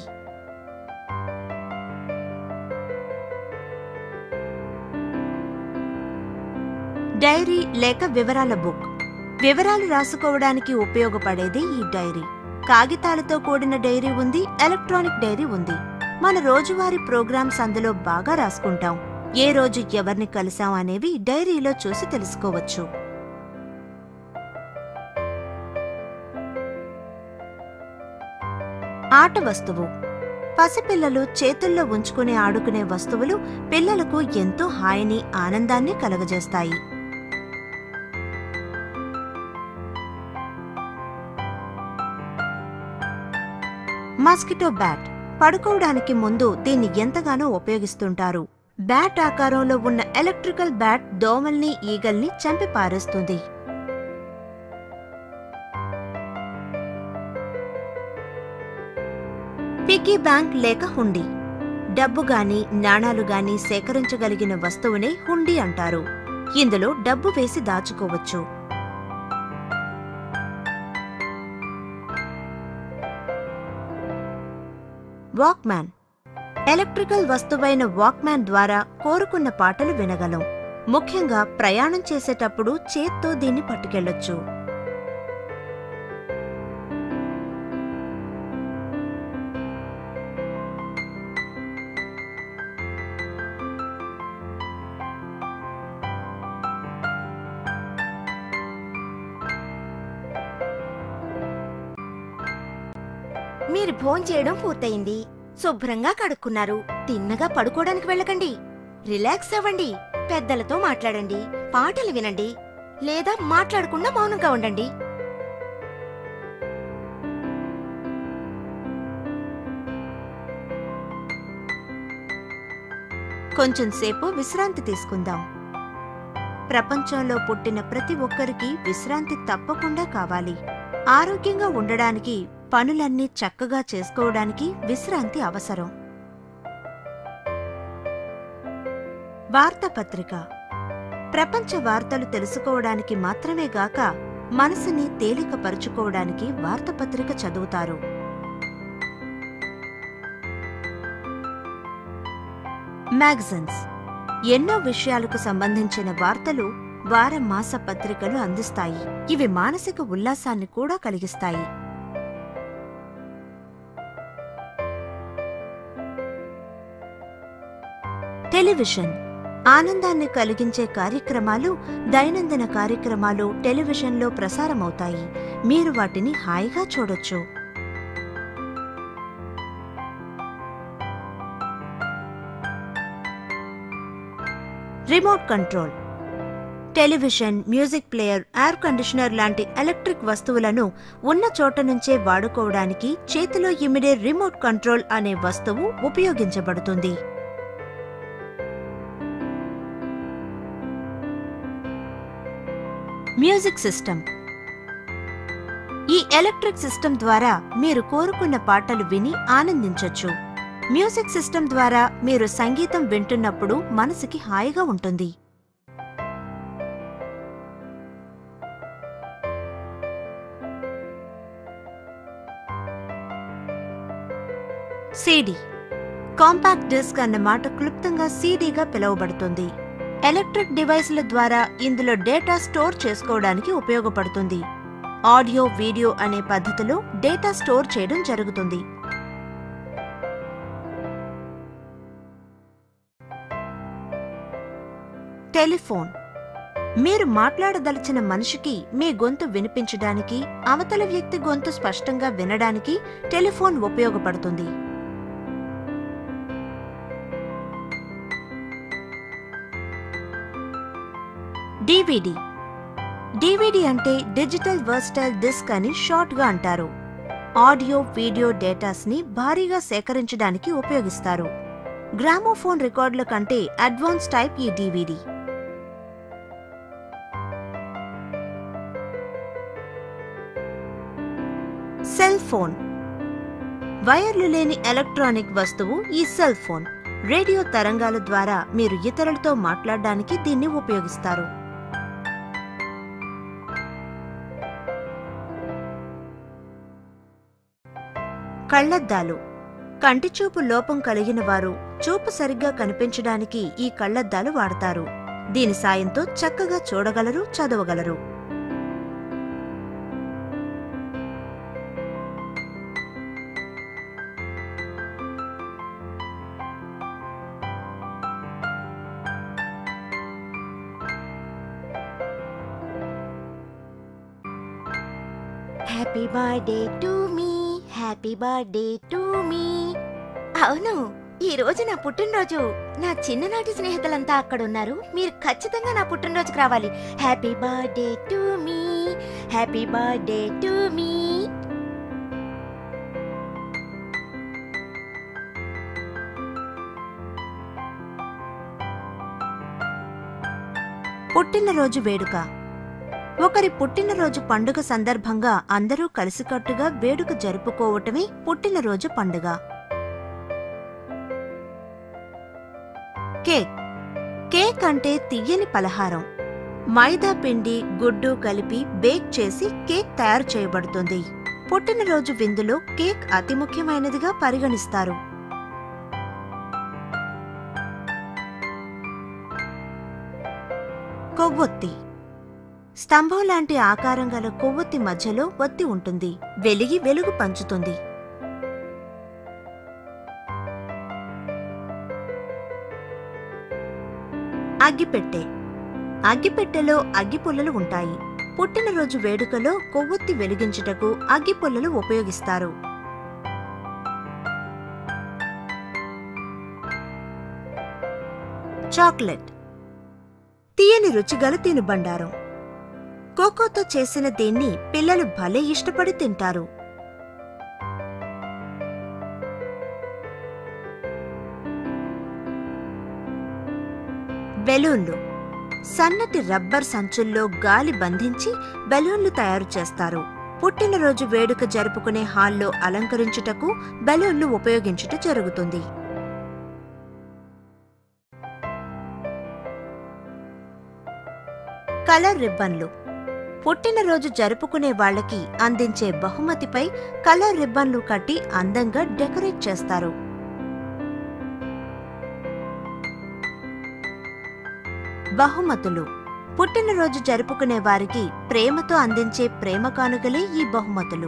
డైరీ లేక వివరాల బుక్. వివరాలు రాసుకోవడానికి ఉపయోగపడేది ఈ డైరీ. కాగితాలతో కూడిన డైరీ ఉంది, ఎలక్ట్రానిక్ డైరీ ఉంది. మన రోజువారీ ప్రోగ్రామ్స్ అందులో బాగా రాసుకుంటాం. ఏ రోజు ఎవరిని కలిసాం అనేవి డైరీలో చూసి తెలుసుకోవచ్చు. ఆట వస్తువు. పసిపిల్లలు చేతుల్లో ఉంచుకుని ఆడుకునే వస్తువులు పిల్లలకు ఎంతో హాయిని, ఆనందాన్ని కలగజేస్తాయి. Mosquito bat. పడుకోవడానికి ముందు దీన్ని ఎంతగానో ఉపయోగిస్తుంటారు. బ్యాట్ ఆకారంలో ఉన్న ఎలక్ట్రికల్ బ్యాట్ దోమల్ని, ఈగల్ని చంపి పారేస్తుంది. పిగ్గీ బ్యాంక్ లేక హుండీ. డబ్బు గాని, నాణాలు గాని సేకరించగలిగిన వస్తువునే హుండీ అంటారు. ఇందులో డబ్బు వేసి దాచుకోవచ్చు. వాక్మ్యాన్. ఎలక్ట్రికల్ వస్తువైన వాక్మ్యాన్ ద్వారా కోరుకున్న పాటలు వినగలం. ముఖ్యంగా ప్రయాణం చేసేటప్పుడు చేత్తో దీన్ని పట్టుకెళ్లొచ్చు. మీరు భోంచేయడం పూర్తయింది, శుభ్రంగా కడుక్కున్నారు. తిన్నగా పడుకోవడానికి వెళ్ళకండి. రిలాక్స్ అవ్వండి. పెద్దలతో మాట్లాడండి, పాటలు వినండి, లేదా మాట్లాడకుండా మౌనంగా ఉండండి. కొంచెంసేపు విశ్రాంతి తీసుకుందాం. ప్రపంచంలో పుట్టిన ప్రతి ఒక్కరికి విశ్రాంతి తప్పకుండా కావాలి. ఆరోగ్యంగా ఉండడానికి, పనులన్నీ చక్కగా చేసుకోవడానికి విశ్రాంతి అవసరం. వార్తాపత్రిక. ప్రపంచ వార్తలు తెలుసుకోవడానికి మాత్రమే గాక మనసుని తేలికపరుచుకోవడానికి వార్తాపత్రిక చదువుతారు. మ్యాగజైన్స్. ఎన్నో విషయాలకు సంబంధించిన వార్తలు వార మాస పత్రికలు అందిస్తాయి. ఇవి మానసిక ఉల్లాసాన్ని కూడా కలిగిస్తాయి. టెలివిజన్. ఆనందాన్ని కలిగించే కార్యక్రమాలు, దైనందిన కార్యక్రమాలు టెలివిజన్లో ప్రసారమవుతాయి. మీరు వాటిని హాయిగా చూడొచ్చు. Remote control. Television, music player, air conditioner లాంటి ఎలక్ట్రిక్ వస్తువులను ఉన్న చోట నుంచే వాడుకోవడానికి చేతిలో ఇమిడే రిమోట్ కంట్రోల్ అనే వస్తువు ఉపయోగించబడుతుంది. Music system. ఈ ఎలక్ట్రిక్ సిస్టమ్ ద్వారా మీరు కోరుకున్న పాటలు విని ఆనందించొచ్చు. మ్యూజిక్ సిస్టమ్ ద్వారా మీరు సంగీతం వింటున్నప్పుడు మనసుకి హాయిగా ఉంటుంది. సీడీ. కాంపాక్ట్ డిస్క్ అన్న మాట క్లుప్తంగా సీడీగా పిలువబడుతుంది. ఎలక్ట్రిక్ డివైస్ల ద్వారా ఇందులో డేటా స్టోర్ చేసుకోవడానికి ఉపయోగపడుతుంది. ఆడియో, వీడియో అనే పద్ధతిలో డేటా స్టోర్ చేయడం జరుగుతుంది. టెలిఫోన్. మీరు మాట్లాడదలిచిన మనిషికి మీ గొంతు వినిపించడానికి, అవతల వ్యక్తి గొంతు స్పష్టంగా వినడానికి టెలిఫోన్ ఉపయోగపడుతుంది. డివిడి. డివిడి అంటే డిజిటల్ వర్సటైల్ డిస్క్ అని షార్ట్గా అంటారు. ఆడియో, వీడియో డేటాస్ని భారీగా సేకరించడానికి ఉపయోగిస్తారు. గ్రామోఫోన్ రికార్డుల కంటే అడ్వాన్స్ టైప్ ఈ డివిడి. Cell phone. వైర్లు లేని ఎలక్ట్రానిక్ వస్తువు ఈ సెల్ ఫోన్. రేడియో తరంగాల ద్వారా మీరు ఇతరులతో మాట్లాడడానికి దీన్ని ఉపయోగిస్తారు. కళ్లద్దాలు. కంటిచూపు లోపం కలిగిన వారు చూపు సరిగ్గా కనిపించడానికి ఈ కళ్లద్దాలు వాడతారు. దీని సాయంతో చక్కగా చూడగలరు, చదవగలరు. Happy birthday to me, happy birthday to me. అవును, ఈ రోజు నా పుట్టినరోజు. నా చిన్ననాటి స్నేహితులంతా అక్కడ ఉన్నారు. మీరు ఖచ్చితంగా నా పుట్టినరోజుకి రావాలి. Happy birthday to me, happy birthday to me. పుట్టినరోజు వేడుక. ఒకరి పుట్టినరోజు పండుగ సందర్భంగా అందరూ కలిసికట్టుగా వేడుక జరుపుకోవటమే పుట్టినరోజు పండుగ. కేక్. కేక్ అంటే తియ్యని పలహారం. మైదా పిండి, గుడ్డు కలిపి బేక్ చేసి కేక్ తయారు చేయబడుతుంది. పుట్టినరోజు విందులో కేక్ అతి ముఖ్యమైనదిగా పరిగణిస్తారు. కొవ్వొత్తి. స్తంభం లాంటి ఆకారం గల కొవ్వొత్తి మధ్యలో ఒత్తి ఉంటుంది. వెలిగి వెలుగు పంచుతుంది. అగ్గిపెట్టె. అగ్గిపెట్టెలో అగ్గిపుల్లలు ఉంటాయి. పుట్టినరోజు వేడుకలో కొవ్వొత్తి వెలిగించుటకు అగ్గిపుల్లలు ఉపయోగిస్తారు. చాక్లెట్. తీయని రుచిగల తినుబండారం. కోకోతో చేసిన దీన్ని పిల్లలు భలే ఇష్టపడి తింటారు. బెలూన్లు. సన్నటి రబ్బర్ సంచుల్లో గాలి బంధించి బెలూన్లు తయారు చేస్తారు. పుట్టినరోజు వేడుక జరుపుకునే హాల్లో అలంకరించుటకు బెలూన్లు ఉపయోగించుట జరుగుతుంది. కలర్ రిబ్బన్లు. పుట్టినరోజు జరుపుకునే వాళ్లకి అందించే బహుమతిపై కలర్ రిబ్బన్లు కట్టి అందంగా డెకరేట్ చేస్తారు. బహుమతులు. పుట్టినరోజు జరుపుకునే వారికి ప్రేమతో అందించే ప్రేమ కానుకలే ఈ బహుమతులు.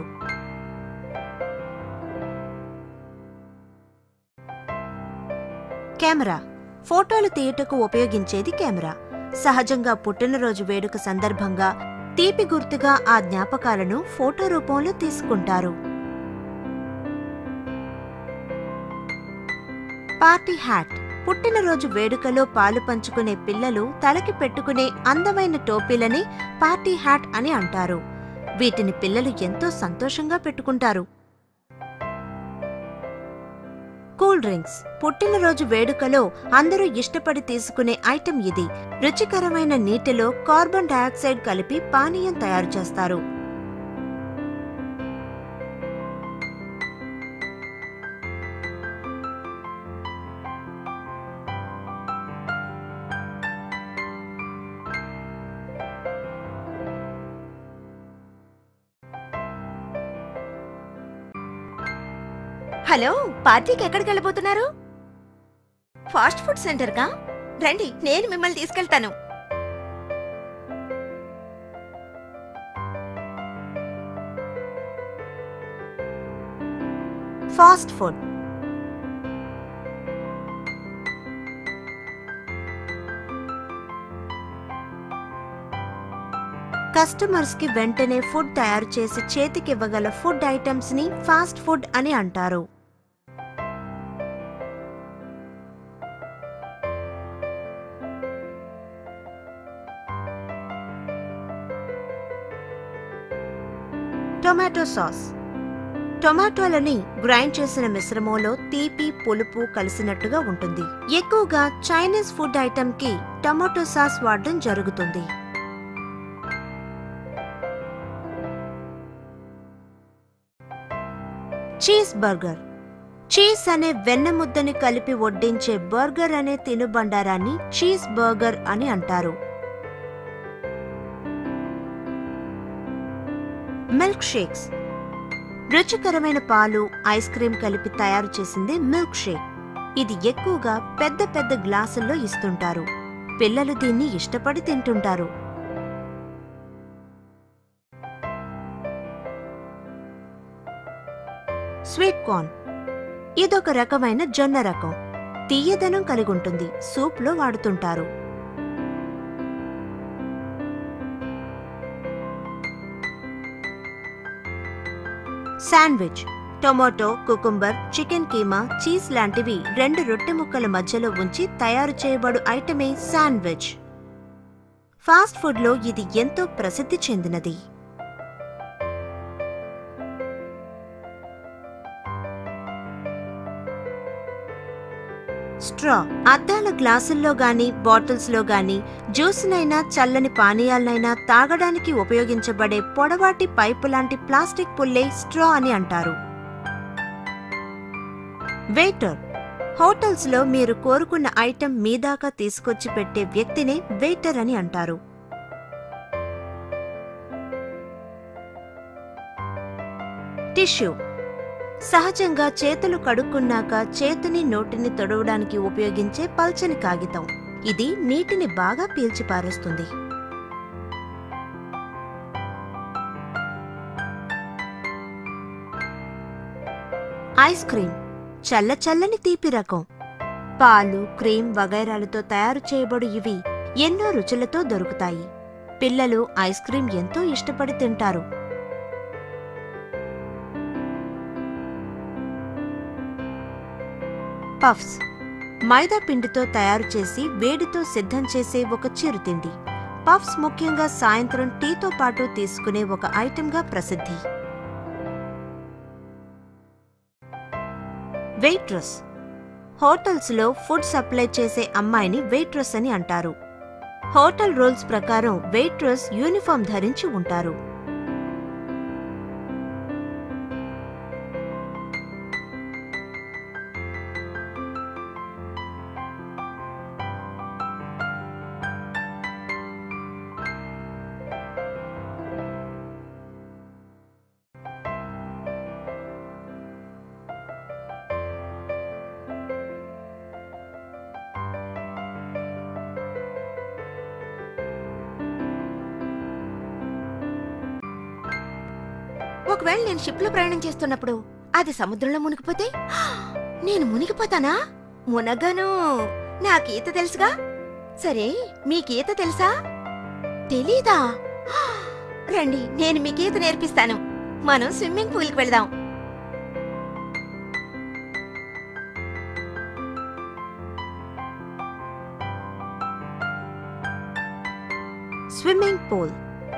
కెమెరా. ఫోటోలు తీయుటకు ఉపయోగించేది కెమెరా. సహజంగా పుట్టినరోజు వేడుక సందర్భంగా తీపి గుర్తుగా ఆ జ్ఞాపకాలను ఫోటో రూపంలో తీసుకుంటారు. Party hat. పుట్టినరోజు వేడుకలో పాలు పంచుకునే పిల్లలు తలకి పెట్టుకునే అందమైన టోపీలని పార్టీ హ్యాట్ అని అంటారు. వీటిని పిల్లలు ఎంతో సంతోషంగా పెట్టుకుంటారు. కూల్ డ్రింక్స్ పుట్టినరోజు వేడుకలో అందరూ ఇష్టపడి తీసుకునే ఐటెం ఇది. రుచికరమైన నీటిలో కార్బన్ డయాక్సైడ్ కలిపి పానీయం తయారు చేస్తారు. హలో, పార్టీకి ఎక్కడికి వెళ్ళబోతున్నారు? Fast food సెంటర్కా? రండి, నేను మిమ్మల్ని తీసుకెళ్తాను. ఫాస్ట్ ఫుడ్ కస్టమర్స్ కి వెంటనే ఫుడ్ తయారు చేసి చేతికివ్వగల ఫుడ్ ఐటమ్స్ ని ఫాస్ట్ ఫుడ్ అని అంటారు. టొమాటో సాస్ టొమాటోలని గ్రైండ్ చేసిన మిశ్రమంలో తీపి పులుపు కలిసినట్టుగా ఉంటుంది. ఎక్కువగా చైనీస్ ఫుడ్ ఐటమ్ కి టొమాటో సాస్ వాడడం జరుగుతుంది. చీజ్ బర్గర్ చీజ్ అనే వెన్న ముద్దని కలిపి వడ్డించే బర్గర్ అనే తినుబండారాన్ని చీజ్ బర్గర్ అని అంటారు. మిల్క్ షేక్స్ రుచికరమైన పాలు, ఐస్ క్రీం కలిపి తయారు చేసింది మిల్క్ షేక్. ఇది ఎక్కువగా పెద్ద పెద్ద గ్లాసుల్లో ఇస్తుంటారు. పిల్లలు దీన్ని ఇష్టపడి తింటుంటారు. స్వీట్ కార్న్ ఇదొక రకమైన జొన్న రకం. తీయదనం కలిగి ఉంటుంది. సూప్లో వాడుతుంటారు. Sandwich tomato, cucumber, chicken keema, cheese లాంటివి రెండు రొట్టె ముక్కల మధ్యలో ఉంచి తయారు చేయబడు ఐటమే శాండ్విచ్. ఫాస్ట్ ఫుడ్లో ఇది ఎంతో ప్రసిద్ధి చెందినది. స్ట్రా అద్దాల గ్లాసుల్లో గాని బాటిల్స్లో గాని జ్యూస్నైనా చల్లని పానీయాలనైనా తాగడానికి ఉపయోగించబడే పొడవాటి పైపు లాంటి ప్లాస్టిక్ పుల్లే స్ట్రా అని అంటారు. వెయిటర్ హోటల్స్లో మీరు కోరుకున్న ఐటెం మీదాకా తీసుకొచ్చి పెట్టే వ్యక్తినే వెయిటర్ అని అంటారు. టిష్యూ సహజంగా చేతులు కడుక్కున్నాక చేతిని నోటిని తొడవడానికి ఉపయోగించే పల్చని కాగితం. ఇది నీటిని బాగా పీల్చిపారేస్తుంది. ఐస్ క్రీం చల్ల చల్లని తీపి రకం. పాలు, క్రీం వగైరాలతో తయారు చేయబడు ఇవి ఎన్నో రుచులతో దొరుకుతాయి. పిల్లలు ఐస్ క్రీం ఎంతో ఇష్టపడి తింటారు. పఫ్స్ మైదా పిండితో తయారు చేసి వేడితో సిద్ధం చేసే ఒక చిరుతిండి. పఫ్స్ ముఖ్యంగా సాయంత్రం టీతో పాటు తీసుకునే ఒక ఐటెంగా ప్రసిద్ధి. వెయిట్రస్ హోటల్స్లో ఫుడ్ సప్లై చేసే అమ్మాయిని వెయిట్రస్ అని అంటారు. హోటల్ రూల్స్ ప్రకారం వెయిట్రస్ యూనిఫామ్ ధరించి ఉంటారు. ఒకవేళ నేను షిప్లో ప్రయాణం చేస్తున్నప్పుడు అది సముద్రంలో మునిగిపోతే నేను మునిగిపోతానా? మునగను. నాకీత తెలుసుగా. సరే, మీకీత తెలుసా? తెలీదా? రండి, నేను మీకీత నేర్పిస్తాను. మనం స్విమ్మింగ్ పూల్కి వెళదాం. Swimming pool.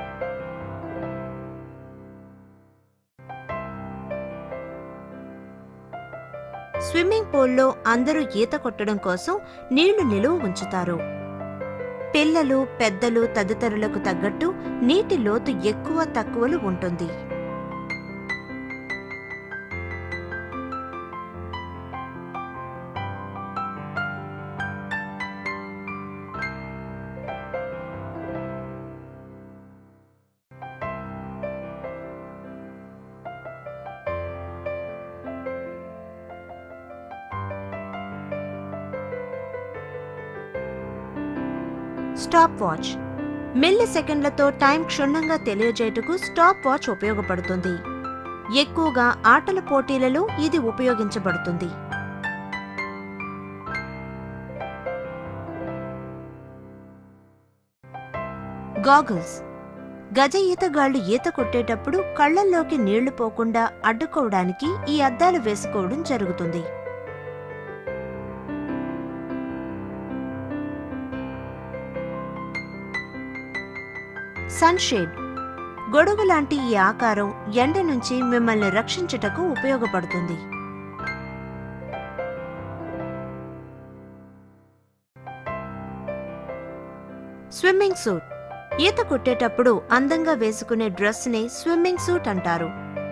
స్విమ్మింగ్ పూల్లో అందరూ ఈత కొట్టడం కోసం నీళ్లు నిలువ ఉంచుతారు. పిల్లలు, పెద్దలు తదితరులకు తగ్గట్టు నీటి లోతు ఎక్కువ తక్కువలు ఉంటుంది. Stopwatch. మిల్లీ సెకండ్లతో టైం క్షుణ్ణంగా తెలియజేయటకు స్టాప్ వాచ్ ఉపయోగపడుతుంది. ఎక్కువగా ఆటల పోటీలలో ఇది ఉపయోగించబడుతుంది. గాగుల్స్. గజ ఈతగాళ్లు ఈత కొట్టేటప్పుడు కళ్లల్లోకి నీళ్లు పోకుండా అడ్డుకోవడానికి ఈ అద్దాలు వేసుకోవడం జరుగుతుంది. సన్షేడ్. గొడుగు లాంటి ఈ ఆకారం ఎండ నుంచి మిమ్మల్ని రక్షించుటకు ఉపయోగపడుతుంది. Swimming suit. ఈత కొట్టేటప్పుడు అందంగా వేసుకునే డ్రెస్ ని స్విమ్మింగ్ సూట్ అంటారు.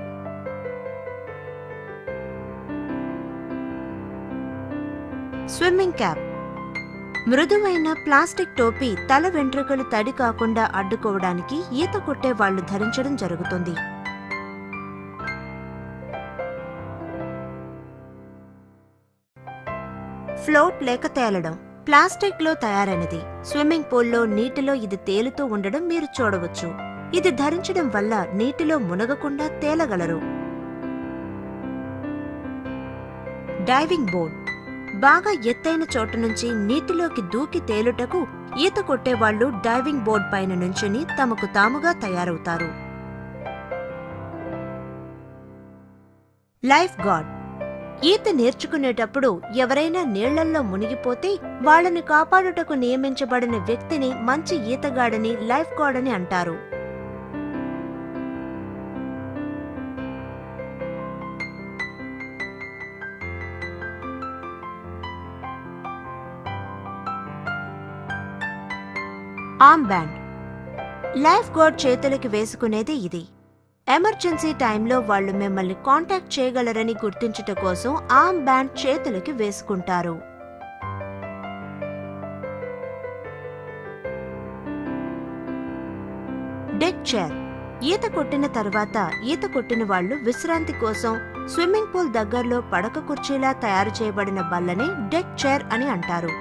Swimming cap. మృదువైన ప్లాస్టిక్ టోపీ తల వెంట్రుకలు తడి కాకుండా అడ్డుకోవడానికి ఈత కొట్టే వాళ్లు ధరించడం జరుగుతుంది. ఫ్లోట్ లేక తేలడం. ప్లాస్టిక్ లో తయారైనది. స్విమ్మింగ్ పూల్లో నీటిలో ఇది తేలుతూ ఉండడం మీరు చూడవచ్చు. ఇది ధరించడం వల్ల నీటిలో మునగకుండా తేలగలరు. Diving board. బాగా ఎత్తైన చోట నుంచి నీటిలోకి దూకి తేలుటకు ఈత కొట్టేవాళ్లు డైవింగ్ బోర్డ్ పైన నుంచుని తమకు తాముగా తయారవుతారు. Lifeguard. ఈత నేర్చుకునేటప్పుడు ఎవరైనా నీళ్లల్లో మునిగిపోతే వాళ్లను కాపాడుటకు నియమించబడిన వ్యక్తిని మంచి ఈతగాడని లైఫ్ గార్డ్ అని అంటారు. Arm band. లైఫ్ గార్డ్ చేతులకి వేసుకునేది ఇది. ఎమర్జెన్సీ టైంలో వాళ్లు మిమ్మల్ని కాంటాక్ట్ చేయగలరని గుర్తించుట కోసం ఆర్మ్ బ్యాండ్ చేతులకి వేసుకుంటారు. Deck chair. ఈత కొట్టిన తర్వాత ఈత కొట్టిన వాళ్లు విశ్రాంతి కోసం స్విమ్మింగ్ పూల్ దగ్గరలో పడక కుర్చీలా తయారు చేయబడిన బల్లని డెక్ చైర్ అని అంటారు.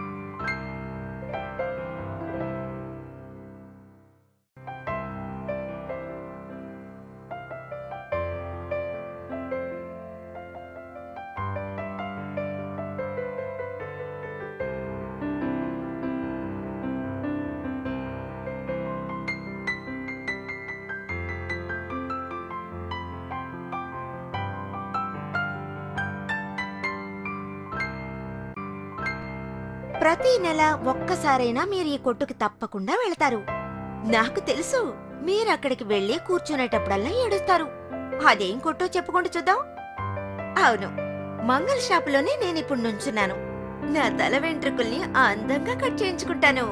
ప్రతి నెల ఒక్కసారైనా మీరు ఈ కొట్టుకి తప్పకుండా వెళతారు. నాకు తెలుసు, మీరక్కడికి వెళ్లి కూర్చునేటప్పుడల్లా ఏడుస్తారు. అదేం కొట్టో చెప్పుకుంటూ చూద్దాం. అవును, మంగళ షాపులోనే నేనిప్పుడు నుంచున్నాను. నా తల వెంట్రుకల్ని అందంగా కట్ చేయించుకుంటాను.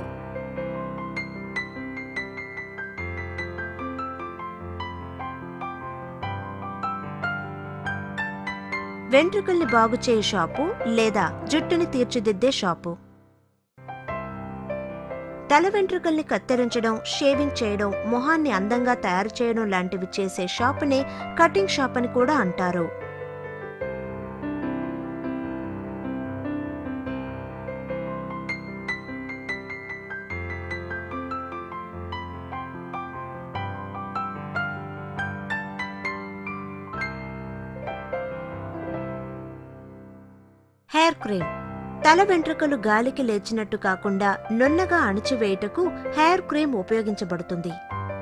వెంట్రుకల్ని బాగుచేయు షాపు లేదా జుట్టుని తీర్చిదిద్దే షాపు. తల వెంట్రుకల్ని కత్తిరించడం, షేవింగ్ చేయడం, మొహాన్ని అందంగా తయారు చేయడం లాంటివి చేసే షాపునే కటింగ్ షాప్ అని కూడా అంటారు. Hair cream. తల వెంట్రుకలు గాలికి లేచినట్టు కాకుండా నున్నగా అణిచివేయుటకు హెయిర్ క్రీమ్ ఉపయోగించబడుతుంది.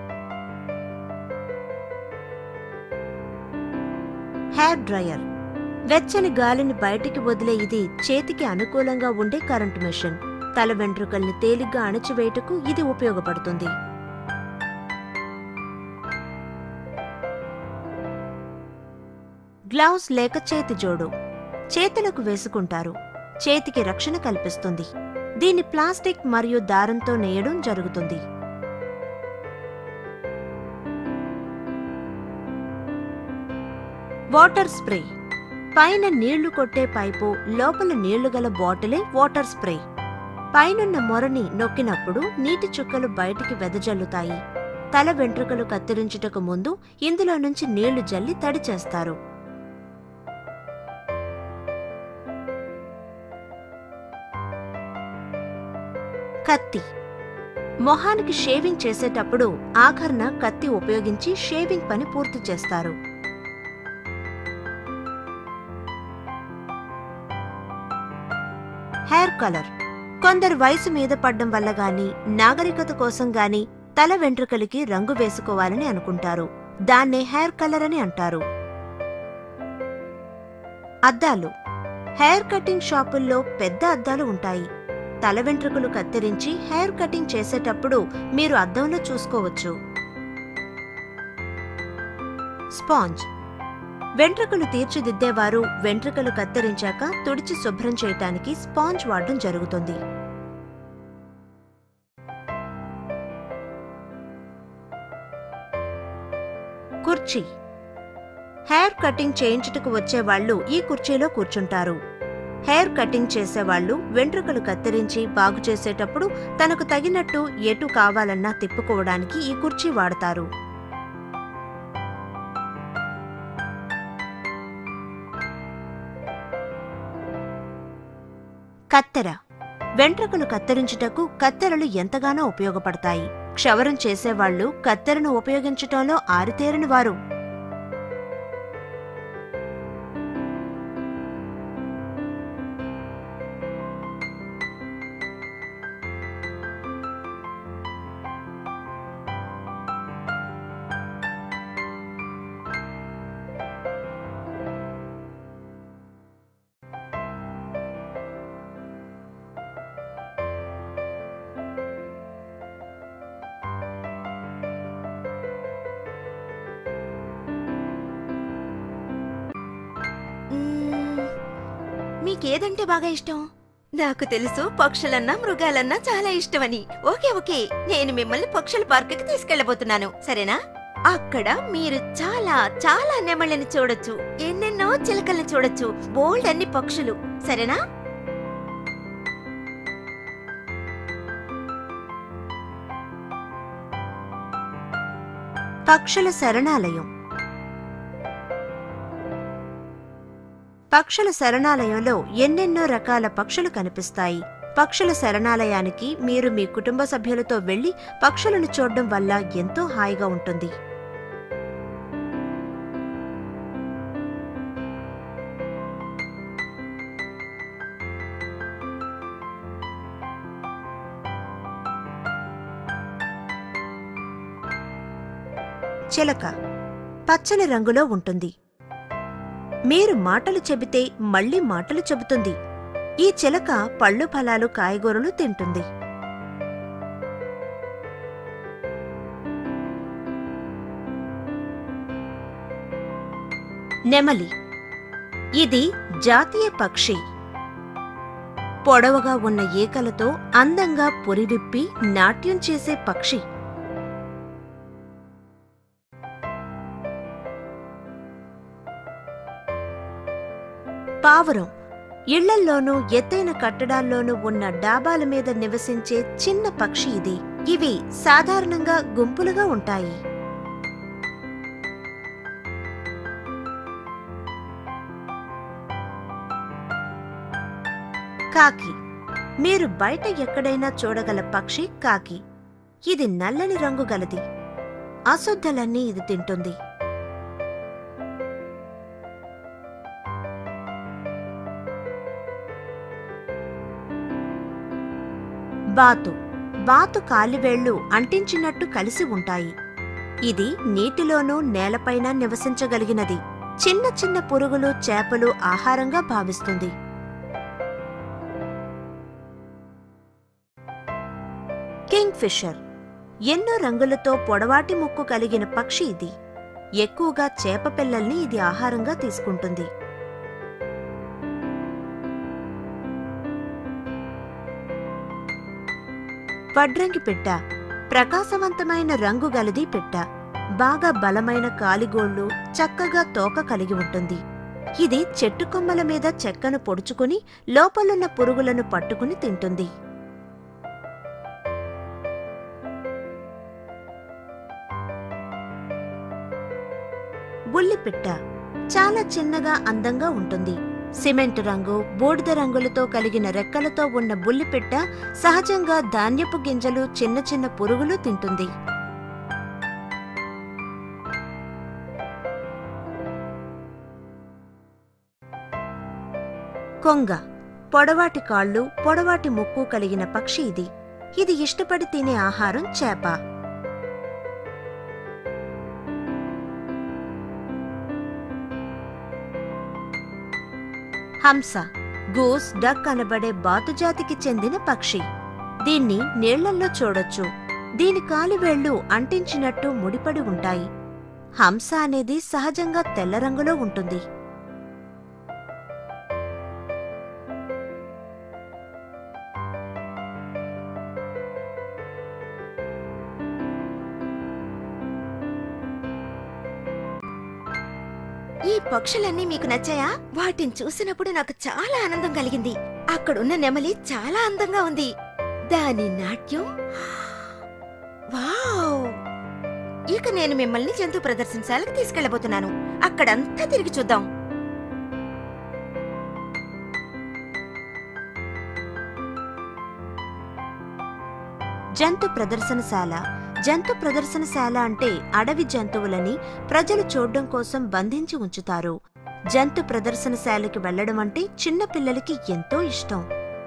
Hair dryer. వెచ్చని గాలిని బయటికి వదిలే ఇది చేతికి అనుకూలంగా ఉండే కరెంటు మెషిన్. తల వెంట్రుకల్ని తేలిగ్గా అణచివేయటకు ఇది ఉపయోగపడుతుంది. గ్లౌస్ లేక చేతి జోడు చేతులకు వేసుకుంటారు. చేతికి రక్షణ కల్పిస్తుంది. దీన్ని ప్లాస్టిక్ మరియు దారంతో నేయడం జరుగుతుంది. వాటర్ స్ప్రే పైన నీళ్లు కొట్టే పైపు, లోపల నీళ్లు గల బాటిలే వాటర్ స్ప్రే. పైనున్న మొరని నొక్కినప్పుడు నీటి చుక్కలు బయటికి వెదజల్లుతాయి. తల వెంట్రుకలు కత్తిరించుటకు ముందు ఇందులో నుంచి నీళ్లు జల్లి తడి చేస్తారు. కత్తి మొహానికి షేవింగ్ చేసేటప్పుడు ఆఖర్న కత్తి ఉపయోగించి షేవింగ్ పని పూర్తి చేస్తారు. హెయిర్ కలర్ కొందరు వయసు మీద పడ్డం వల్ల గాని, నాగరికత కోసం గాని తల వెంట్రుకలకి రంగు వేసుకోవాలని అనుకుంటారు. దాన్నే హెయిర్ కలర్ అని అంటారు. అద్దాలు హెయిర్ కటింగ్ షాపుల్లో పెద్ద అద్దాలు ఉంటాయి. తల వెంట్రుకలు కత్తిరించి హెయిర్ కటింగ్ చేసేటప్పుడు మీరు అద్దంలో చూసుకోవచ్చు. స్పాంజ్ వెంట్రుకలు తీర్చిదిద్దేవారు వెంట్రుకలు కత్తిరించాక తుడిచి శుభ్రం చేయటానికి స్పాంజ్ వాడడం జరుగుతుంది. కుర్చీ హెయిర్ కటింగ్ చేయించుటకు వచ్చేవాళ్లు ఈ కుర్చీలో కూర్చుంటారు. హెయిర్ కటింగ్ చేసేవాళ్లు వెంట్రుకలు కత్తిరించి బాగు చేసేటప్పుడు తనకు తగినట్టు ఎటు కావాలన్నా తిప్పుకోవడానికి ఈ కుర్చీ వాడతారు. కత్తెర వెంట్రుకలు కత్తిరించుటకు కత్తెరలు ఎంతగానో ఉపయోగపడతాయి. క్షవరం చేసేవాళ్లు కత్తెరను ఉపయోగించటంలో ఆరితేరినవారు. మీకేదంటే బాగా ఇష్టం? నాకు తెలుసు, పక్షులన్నా మృగాలన్నా చాలా ఇష్టమని. ఓకే ఓకే, నేను మిమ్మల్ని పక్షుల పార్కుకి తీసుకెళ్లబోతున్నాను, సరేనా? అక్కడ మీరు చాలా చాలా నెమళ్ళని చూడొచ్చు, ఎన్నెన్నో చిలకల్ని చూడొచ్చు, బోల్డ్ అన్ని పక్షులు, సరేనా? పక్షుల శరణాలయం పక్షుల శరణాలయంలో ఎన్నెన్నో రకాల పక్షులు కనిపిస్తాయి. పక్షుల శరణాలయానికి మీరు మీ కుటుంబ సభ్యులతో వెళ్లి పక్షులను చూడడం వల్ల ఎంతో హాయిగా ఉంటుంది. చిలక పచ్చని రంగులో ఉంటుంది. మీరు మాటలు చెబితే మళ్లీ మాటలు చెబుతుంది. ఈ చిలక పళ్ళు ఫలాలు కాయగూరలు తింటుంది. నెమలి ఇది జాతీయ పక్షి. పొడవుగా ఉన్న ఈకలతో అందంగా పురివిప్పి నాట్యం చేసే పక్షి. పావురం ఇళ్లల్లోనూ ఎత్తైన కట్టడాల్లోనూ ఉన్న డాబాల మీద నివసించే చిన్న పక్షి ఇది. ఇవి సాధారణంగా గుంపులుగా ఉంటాయి. కాకి మీరు బయట ఎక్కడైనా చూడగల పక్షి కాకి. ఇది నల్లని రంగు గలది. అశుద్ధలన్నీ ఇది తింటుంది. బాతు బాతు కాలివేళ్లు అంటించినట్టు కలిసి ఉంటాయి. ఇది నీటిలోనూ నేలపైన నివసించగలిగినది. చిన్న చిన్న పురుగులు, చేపలు ఆహారంగా భావిస్తుంది. ఫిషర్. ఎన్నో రంగులతో పొడవాటి ముక్కు కలిగిన పక్షి ఇది. ఎక్కువగా చేప పిల్లల్ని ఇది ఆహారంగా తీసుకుంటుంది. వడ్రంగి పిట్ట ప్రకాశవంతమైన రంగు గలది పిట్ట. బాగా బలమైన కాలిగోళ్లు, చక్కగా తోక కలిగి ఉంటుంది. ఇది చెట్టు కొమ్మల మీద చెక్కను పొడుచుకుని లోపలున్న పురుగులను పట్టుకుని తింటుంది. బుల్లిపిట్ట చాలా చిన్నగా అందంగా ఉంటుంది. సిమెంట్ రంగు, బూడిద రంగులతో కలిగిన రెక్కలతో ఉన్న బుల్లిపిట్ట సహజంగా ధాన్యపు గింజలు, చిన్న చిన్న పురుగులు తింటుంది. కొంగ పొడవాటి కాళ్ళు, పొడవాటి ముక్కు కలిగిన పక్షి ఇది. ఇది ఇష్టపడి తినే ఆహారం చేప. హంస గూస్, డక్ అనబడే బాతుజాతికి చెందిన పక్షి. దీన్ని నీళ్లల్లో చూడొచ్చు. దీని కాలివేళ్లు అంటించినట్టు ముడిపడి ఉంటాయి. హంస అనేది సహజంగా తెల్ల రంగులో ఉంటుంది. ఈ పక్షులన్నీ మీకు నచ్చాయా? వాటిని చూసినప్పుడు నాకు చాలా ఆనందం కలిగింది. అక్కడున్న నెమలి చాలా అందంగా ఉంది. దాని నాట్యం వావ్! ఇక నేను మిమ్మల్ని జంతు ప్రదర్శనశాలకు తీసుకెళ్లబోతున్నాను. అక్కడంతా తిరిగి చూద్దాం. జంతు ప్రదర్శనశాల. జంతు ప్రదర్శనశాల అంటే అడవి జంతువులని ప్రజలు చూడ్డం కోసం బంధించి ఉంచుతారు. జంతు ప్రదర్శనశాలకి వెళ్లడం అంటే చిన్న పిల్లలకి ఎంతో ఇష్టం.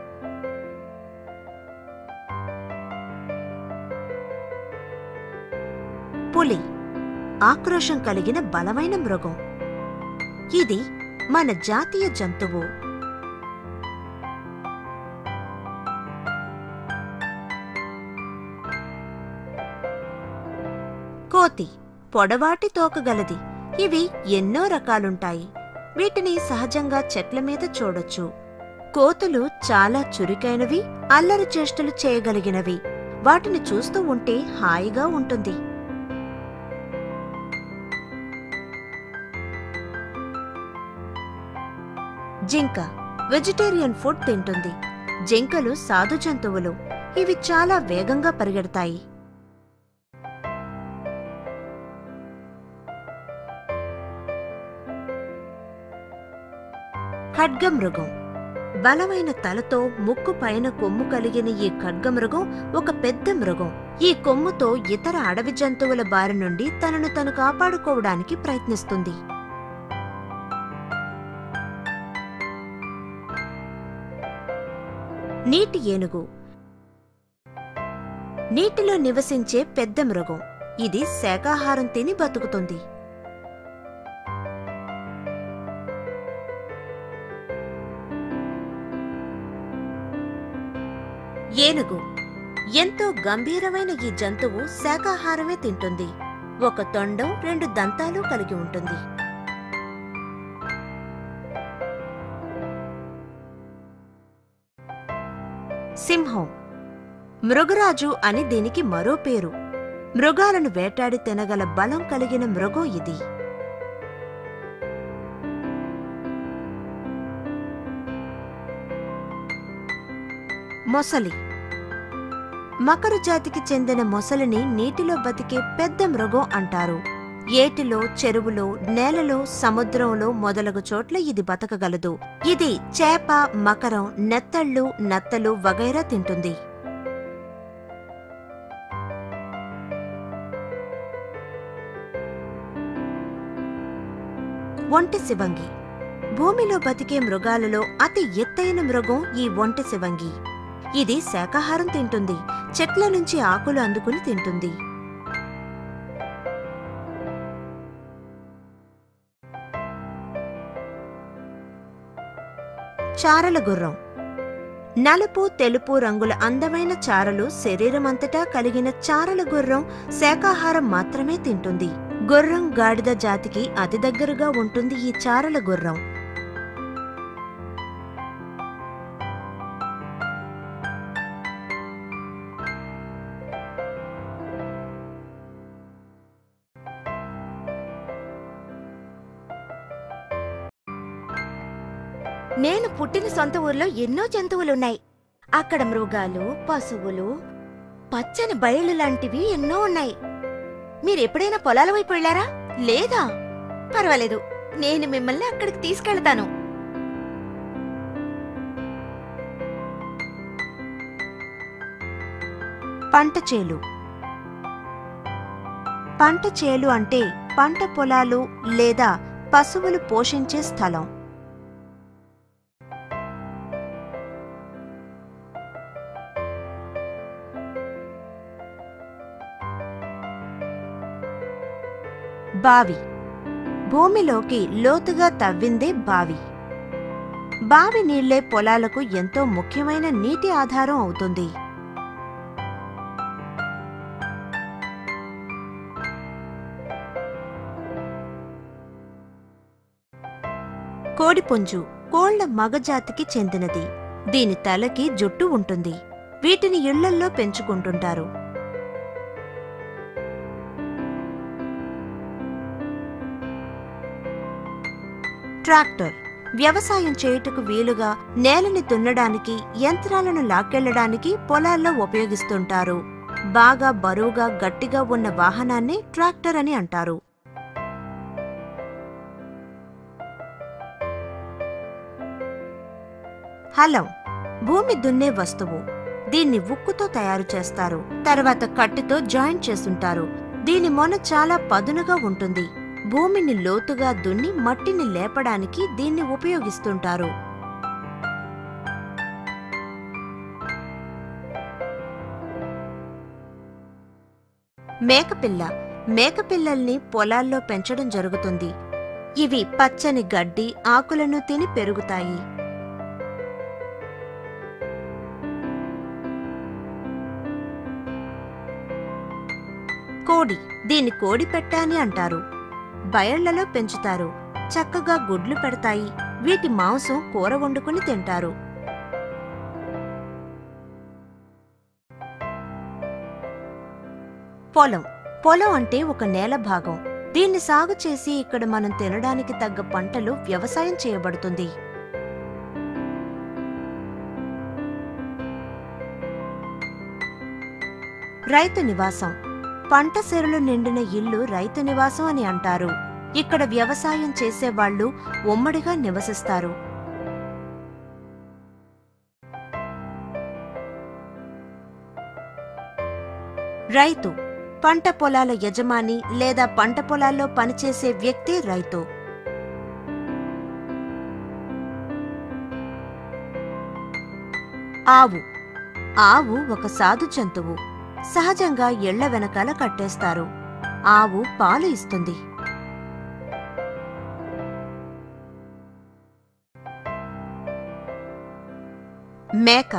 పులి ఆక్రోశం కలిగిన బలమైన మృగం. ఇది మన జాతీయ జంతువు. కోతి పొడవాటి తోకగలది. ఇవి ఎన్నో రకాలుంటాయి. వీటిని సహజంగా చెట్ల మీద చూడొచ్చు. కోతులు చాలా చురుకైనవి, అల్లరి చేష్టలు చేయగలిగినవి. వాటిని చూస్తూ ఉంటే హాయిగా ఉంటుంది. జింక వెజిటేరియన్ ఫుడ్ తింటుంది. జింకలు సాధు జంతువులు. ఇవి చాలా వేగంగా పరిగెడతాయి. ఖడ్గమృగం బలమైన తలతో ముక్కు పైన కొమ్ము కలిగిన ఈ ఖడ్గమృగం ఒక పెద్ద మృగం. ఈ కొమ్ముతో ఇతర అడవి జంతువుల బారి నుండి తనను తను కాపాడుకోవడానికి ప్రయత్నిస్తుంది. నీటి ఏనుగు నీటిలో నివసించే పెద్ద మృగం. ఇది శాకాహారం తిని బతుకుతుంది. ఏనుగు ఎంతో గంభీరమైన ఈ జంతువు శాకాహారమే తింటుంది. ఒక తొండం, రెండు దంతాలు కలిగి ఉంటుంది. సింహం మృగరాజు అని దీనికి మరో పేరు. మృగాలను వేటాడి తినగల బలం కలిగిన మృగం ఇది. మొసలి మకర జాతికి చెందిన మొసలిని నీటిలో బతికే పెద్ద మృగం అంటారు. ఏటిలో, చెరువులో, నేలలో, సముద్రంలో మొదలగు చోట్ల ఇది బతకగలదు. ఇది చేప, మకరం, నెత్తళ్ళు, నత్తలు వగైరా తింటుంది. ఒంటె శివంగి భూమిలో బతికే మృగాలలో అతి ఎత్తైన మృగం ఈ ఒంటె శివంగి. ఇది శాకాహారం తింటుంది. చెట్ల నుంచి ఆకులు అందుకుని తింటుంది. చారల గుర్రం నలుపు తెలుపు రంగుల అందమైన చారలు శరీరమంతటా కలిగిన చారల గుర్రం శాకాహారం మాత్రమే తింటుంది. గుర్రం గాడిద జాతికి అతి దగ్గరగా ఉంటుంది ఈ చారల గుర్రం. నేను పుట్టిన సొంత ఊర్లో ఎన్నో జంతువులున్నాయి. అక్కడ మృగాలు, పశువులు, పచ్చని బయళ్ళు లాంటివి ఎన్నో ఉన్నాయి. మీరెప్పుడైనా పొలాల వైపు వెళ్లారా? లేదా? పర్వాలేదు, నేను మిమ్మల్ని అక్కడికి తీసుకెళ్తాను. పంట చేలు. పంట చేలు అంటే పంట పొలాలు లేదా పశువులు పోషించే స్థలం. బావి. భూమిలోకి లోతుగా తవ్విందే బావి. బావి నీళ్లే పొలాలకు ఎంతో ముఖ్యమైన నీటి ఆధారం అవుతుంది. కోడిపుంజు కోళ్ల మగజాతికి చెందినది. దీని తలకి జుట్టు ఉంటుంది. వీటిని ఇళ్లల్లో పెంచుకుంటుంటారు. ట్రాక్టర్ వ్యవసాయం చేయుటకు వీలుగా నేలని దున్నడానికి, యంత్రాలను లాక్కెళ్లడానికి పొలాల్లో ఉపయోగిస్తుంటారు. బాగా బరువుగా గట్టిగా ఉన్న వాహనాన్ని ట్రాక్టర్ అని అంటారు. హలం భూమి దున్నే వస్తువు. దీన్ని ఉక్కుతో తయారు చేస్తారు. తర్వాత కట్టెతో జాయింట్ చేసుంటారు. దీని మొన చాలా పదునుగా ఉంటుంది. భూమిని లోతుగా దున్ని మట్టిని లేపడానికి దీన్ని ఉపయోగిస్తుంటారు. మేకపిల్ల మేకపిల్లల్ని పొలాల్లో పెంచడం జరుగుతుంది. ఇవి పచ్చని గడ్డి, ఆకులను తిని పెరుగుతాయి. కోడి దీన్ని కోడిపెట్ట అని అంటారు. బయళ్లలో పెంచుతారు. చక్కగా గుడ్లు పెడతాయి. వీటి మాంసం కూర వండుకుని తింటారు. పొలం పొలం అంటే ఒక నేల భాగం. దీన్ని సాగు చేసి ఇక్కడ మనం తినడానికి తగ్గ పంటలు వ్యవసాయం చేయబడుతుంది. రైతు నివాసం పంట సెరులు నిండిన ఇల్లు రైతు నివాసం అని అంటారు. ఇక్కడ వ్యవసాయం చేసేవాళ్లు ఉమ్మడిగా నివసిస్తారు. రైతు పంట పొలాల యజమాని లేదా పంట పొలాల్లో పనిచేసే వ్యక్తి రైతు. ఆవు ఆవు ఒక సాధు జంతువు. సహజంగా ఇళ్ల వెనకాల కట్టేస్తారు. ఆవు పాలు ఇస్తుంది. మేక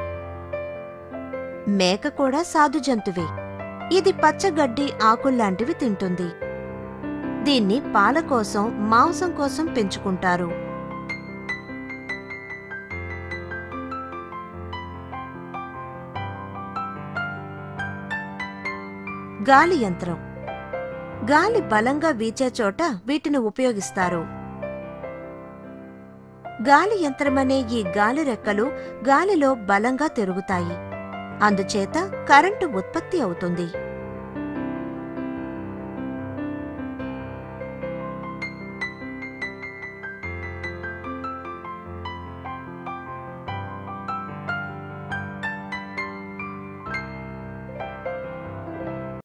మేక కూడా సాధు జంతువే. ఇది పచ్చగడ్డి, ఆకుల్లాంటివి తింటుంది. దీన్ని పాల కోసం, మాంసం కోసం పెంచుకుంటారు. గాలి యంత్రం గాలి బలంగా వీచే చోట వీటిని ఉపయోగిస్తారు. గాలి యంత్రమనే ఈ గాలి రెక్కలు గాలిలో బలంగా తిరుగుతాయి. అందుచేత కరెంటు ఉత్పత్తి అవుతుంది.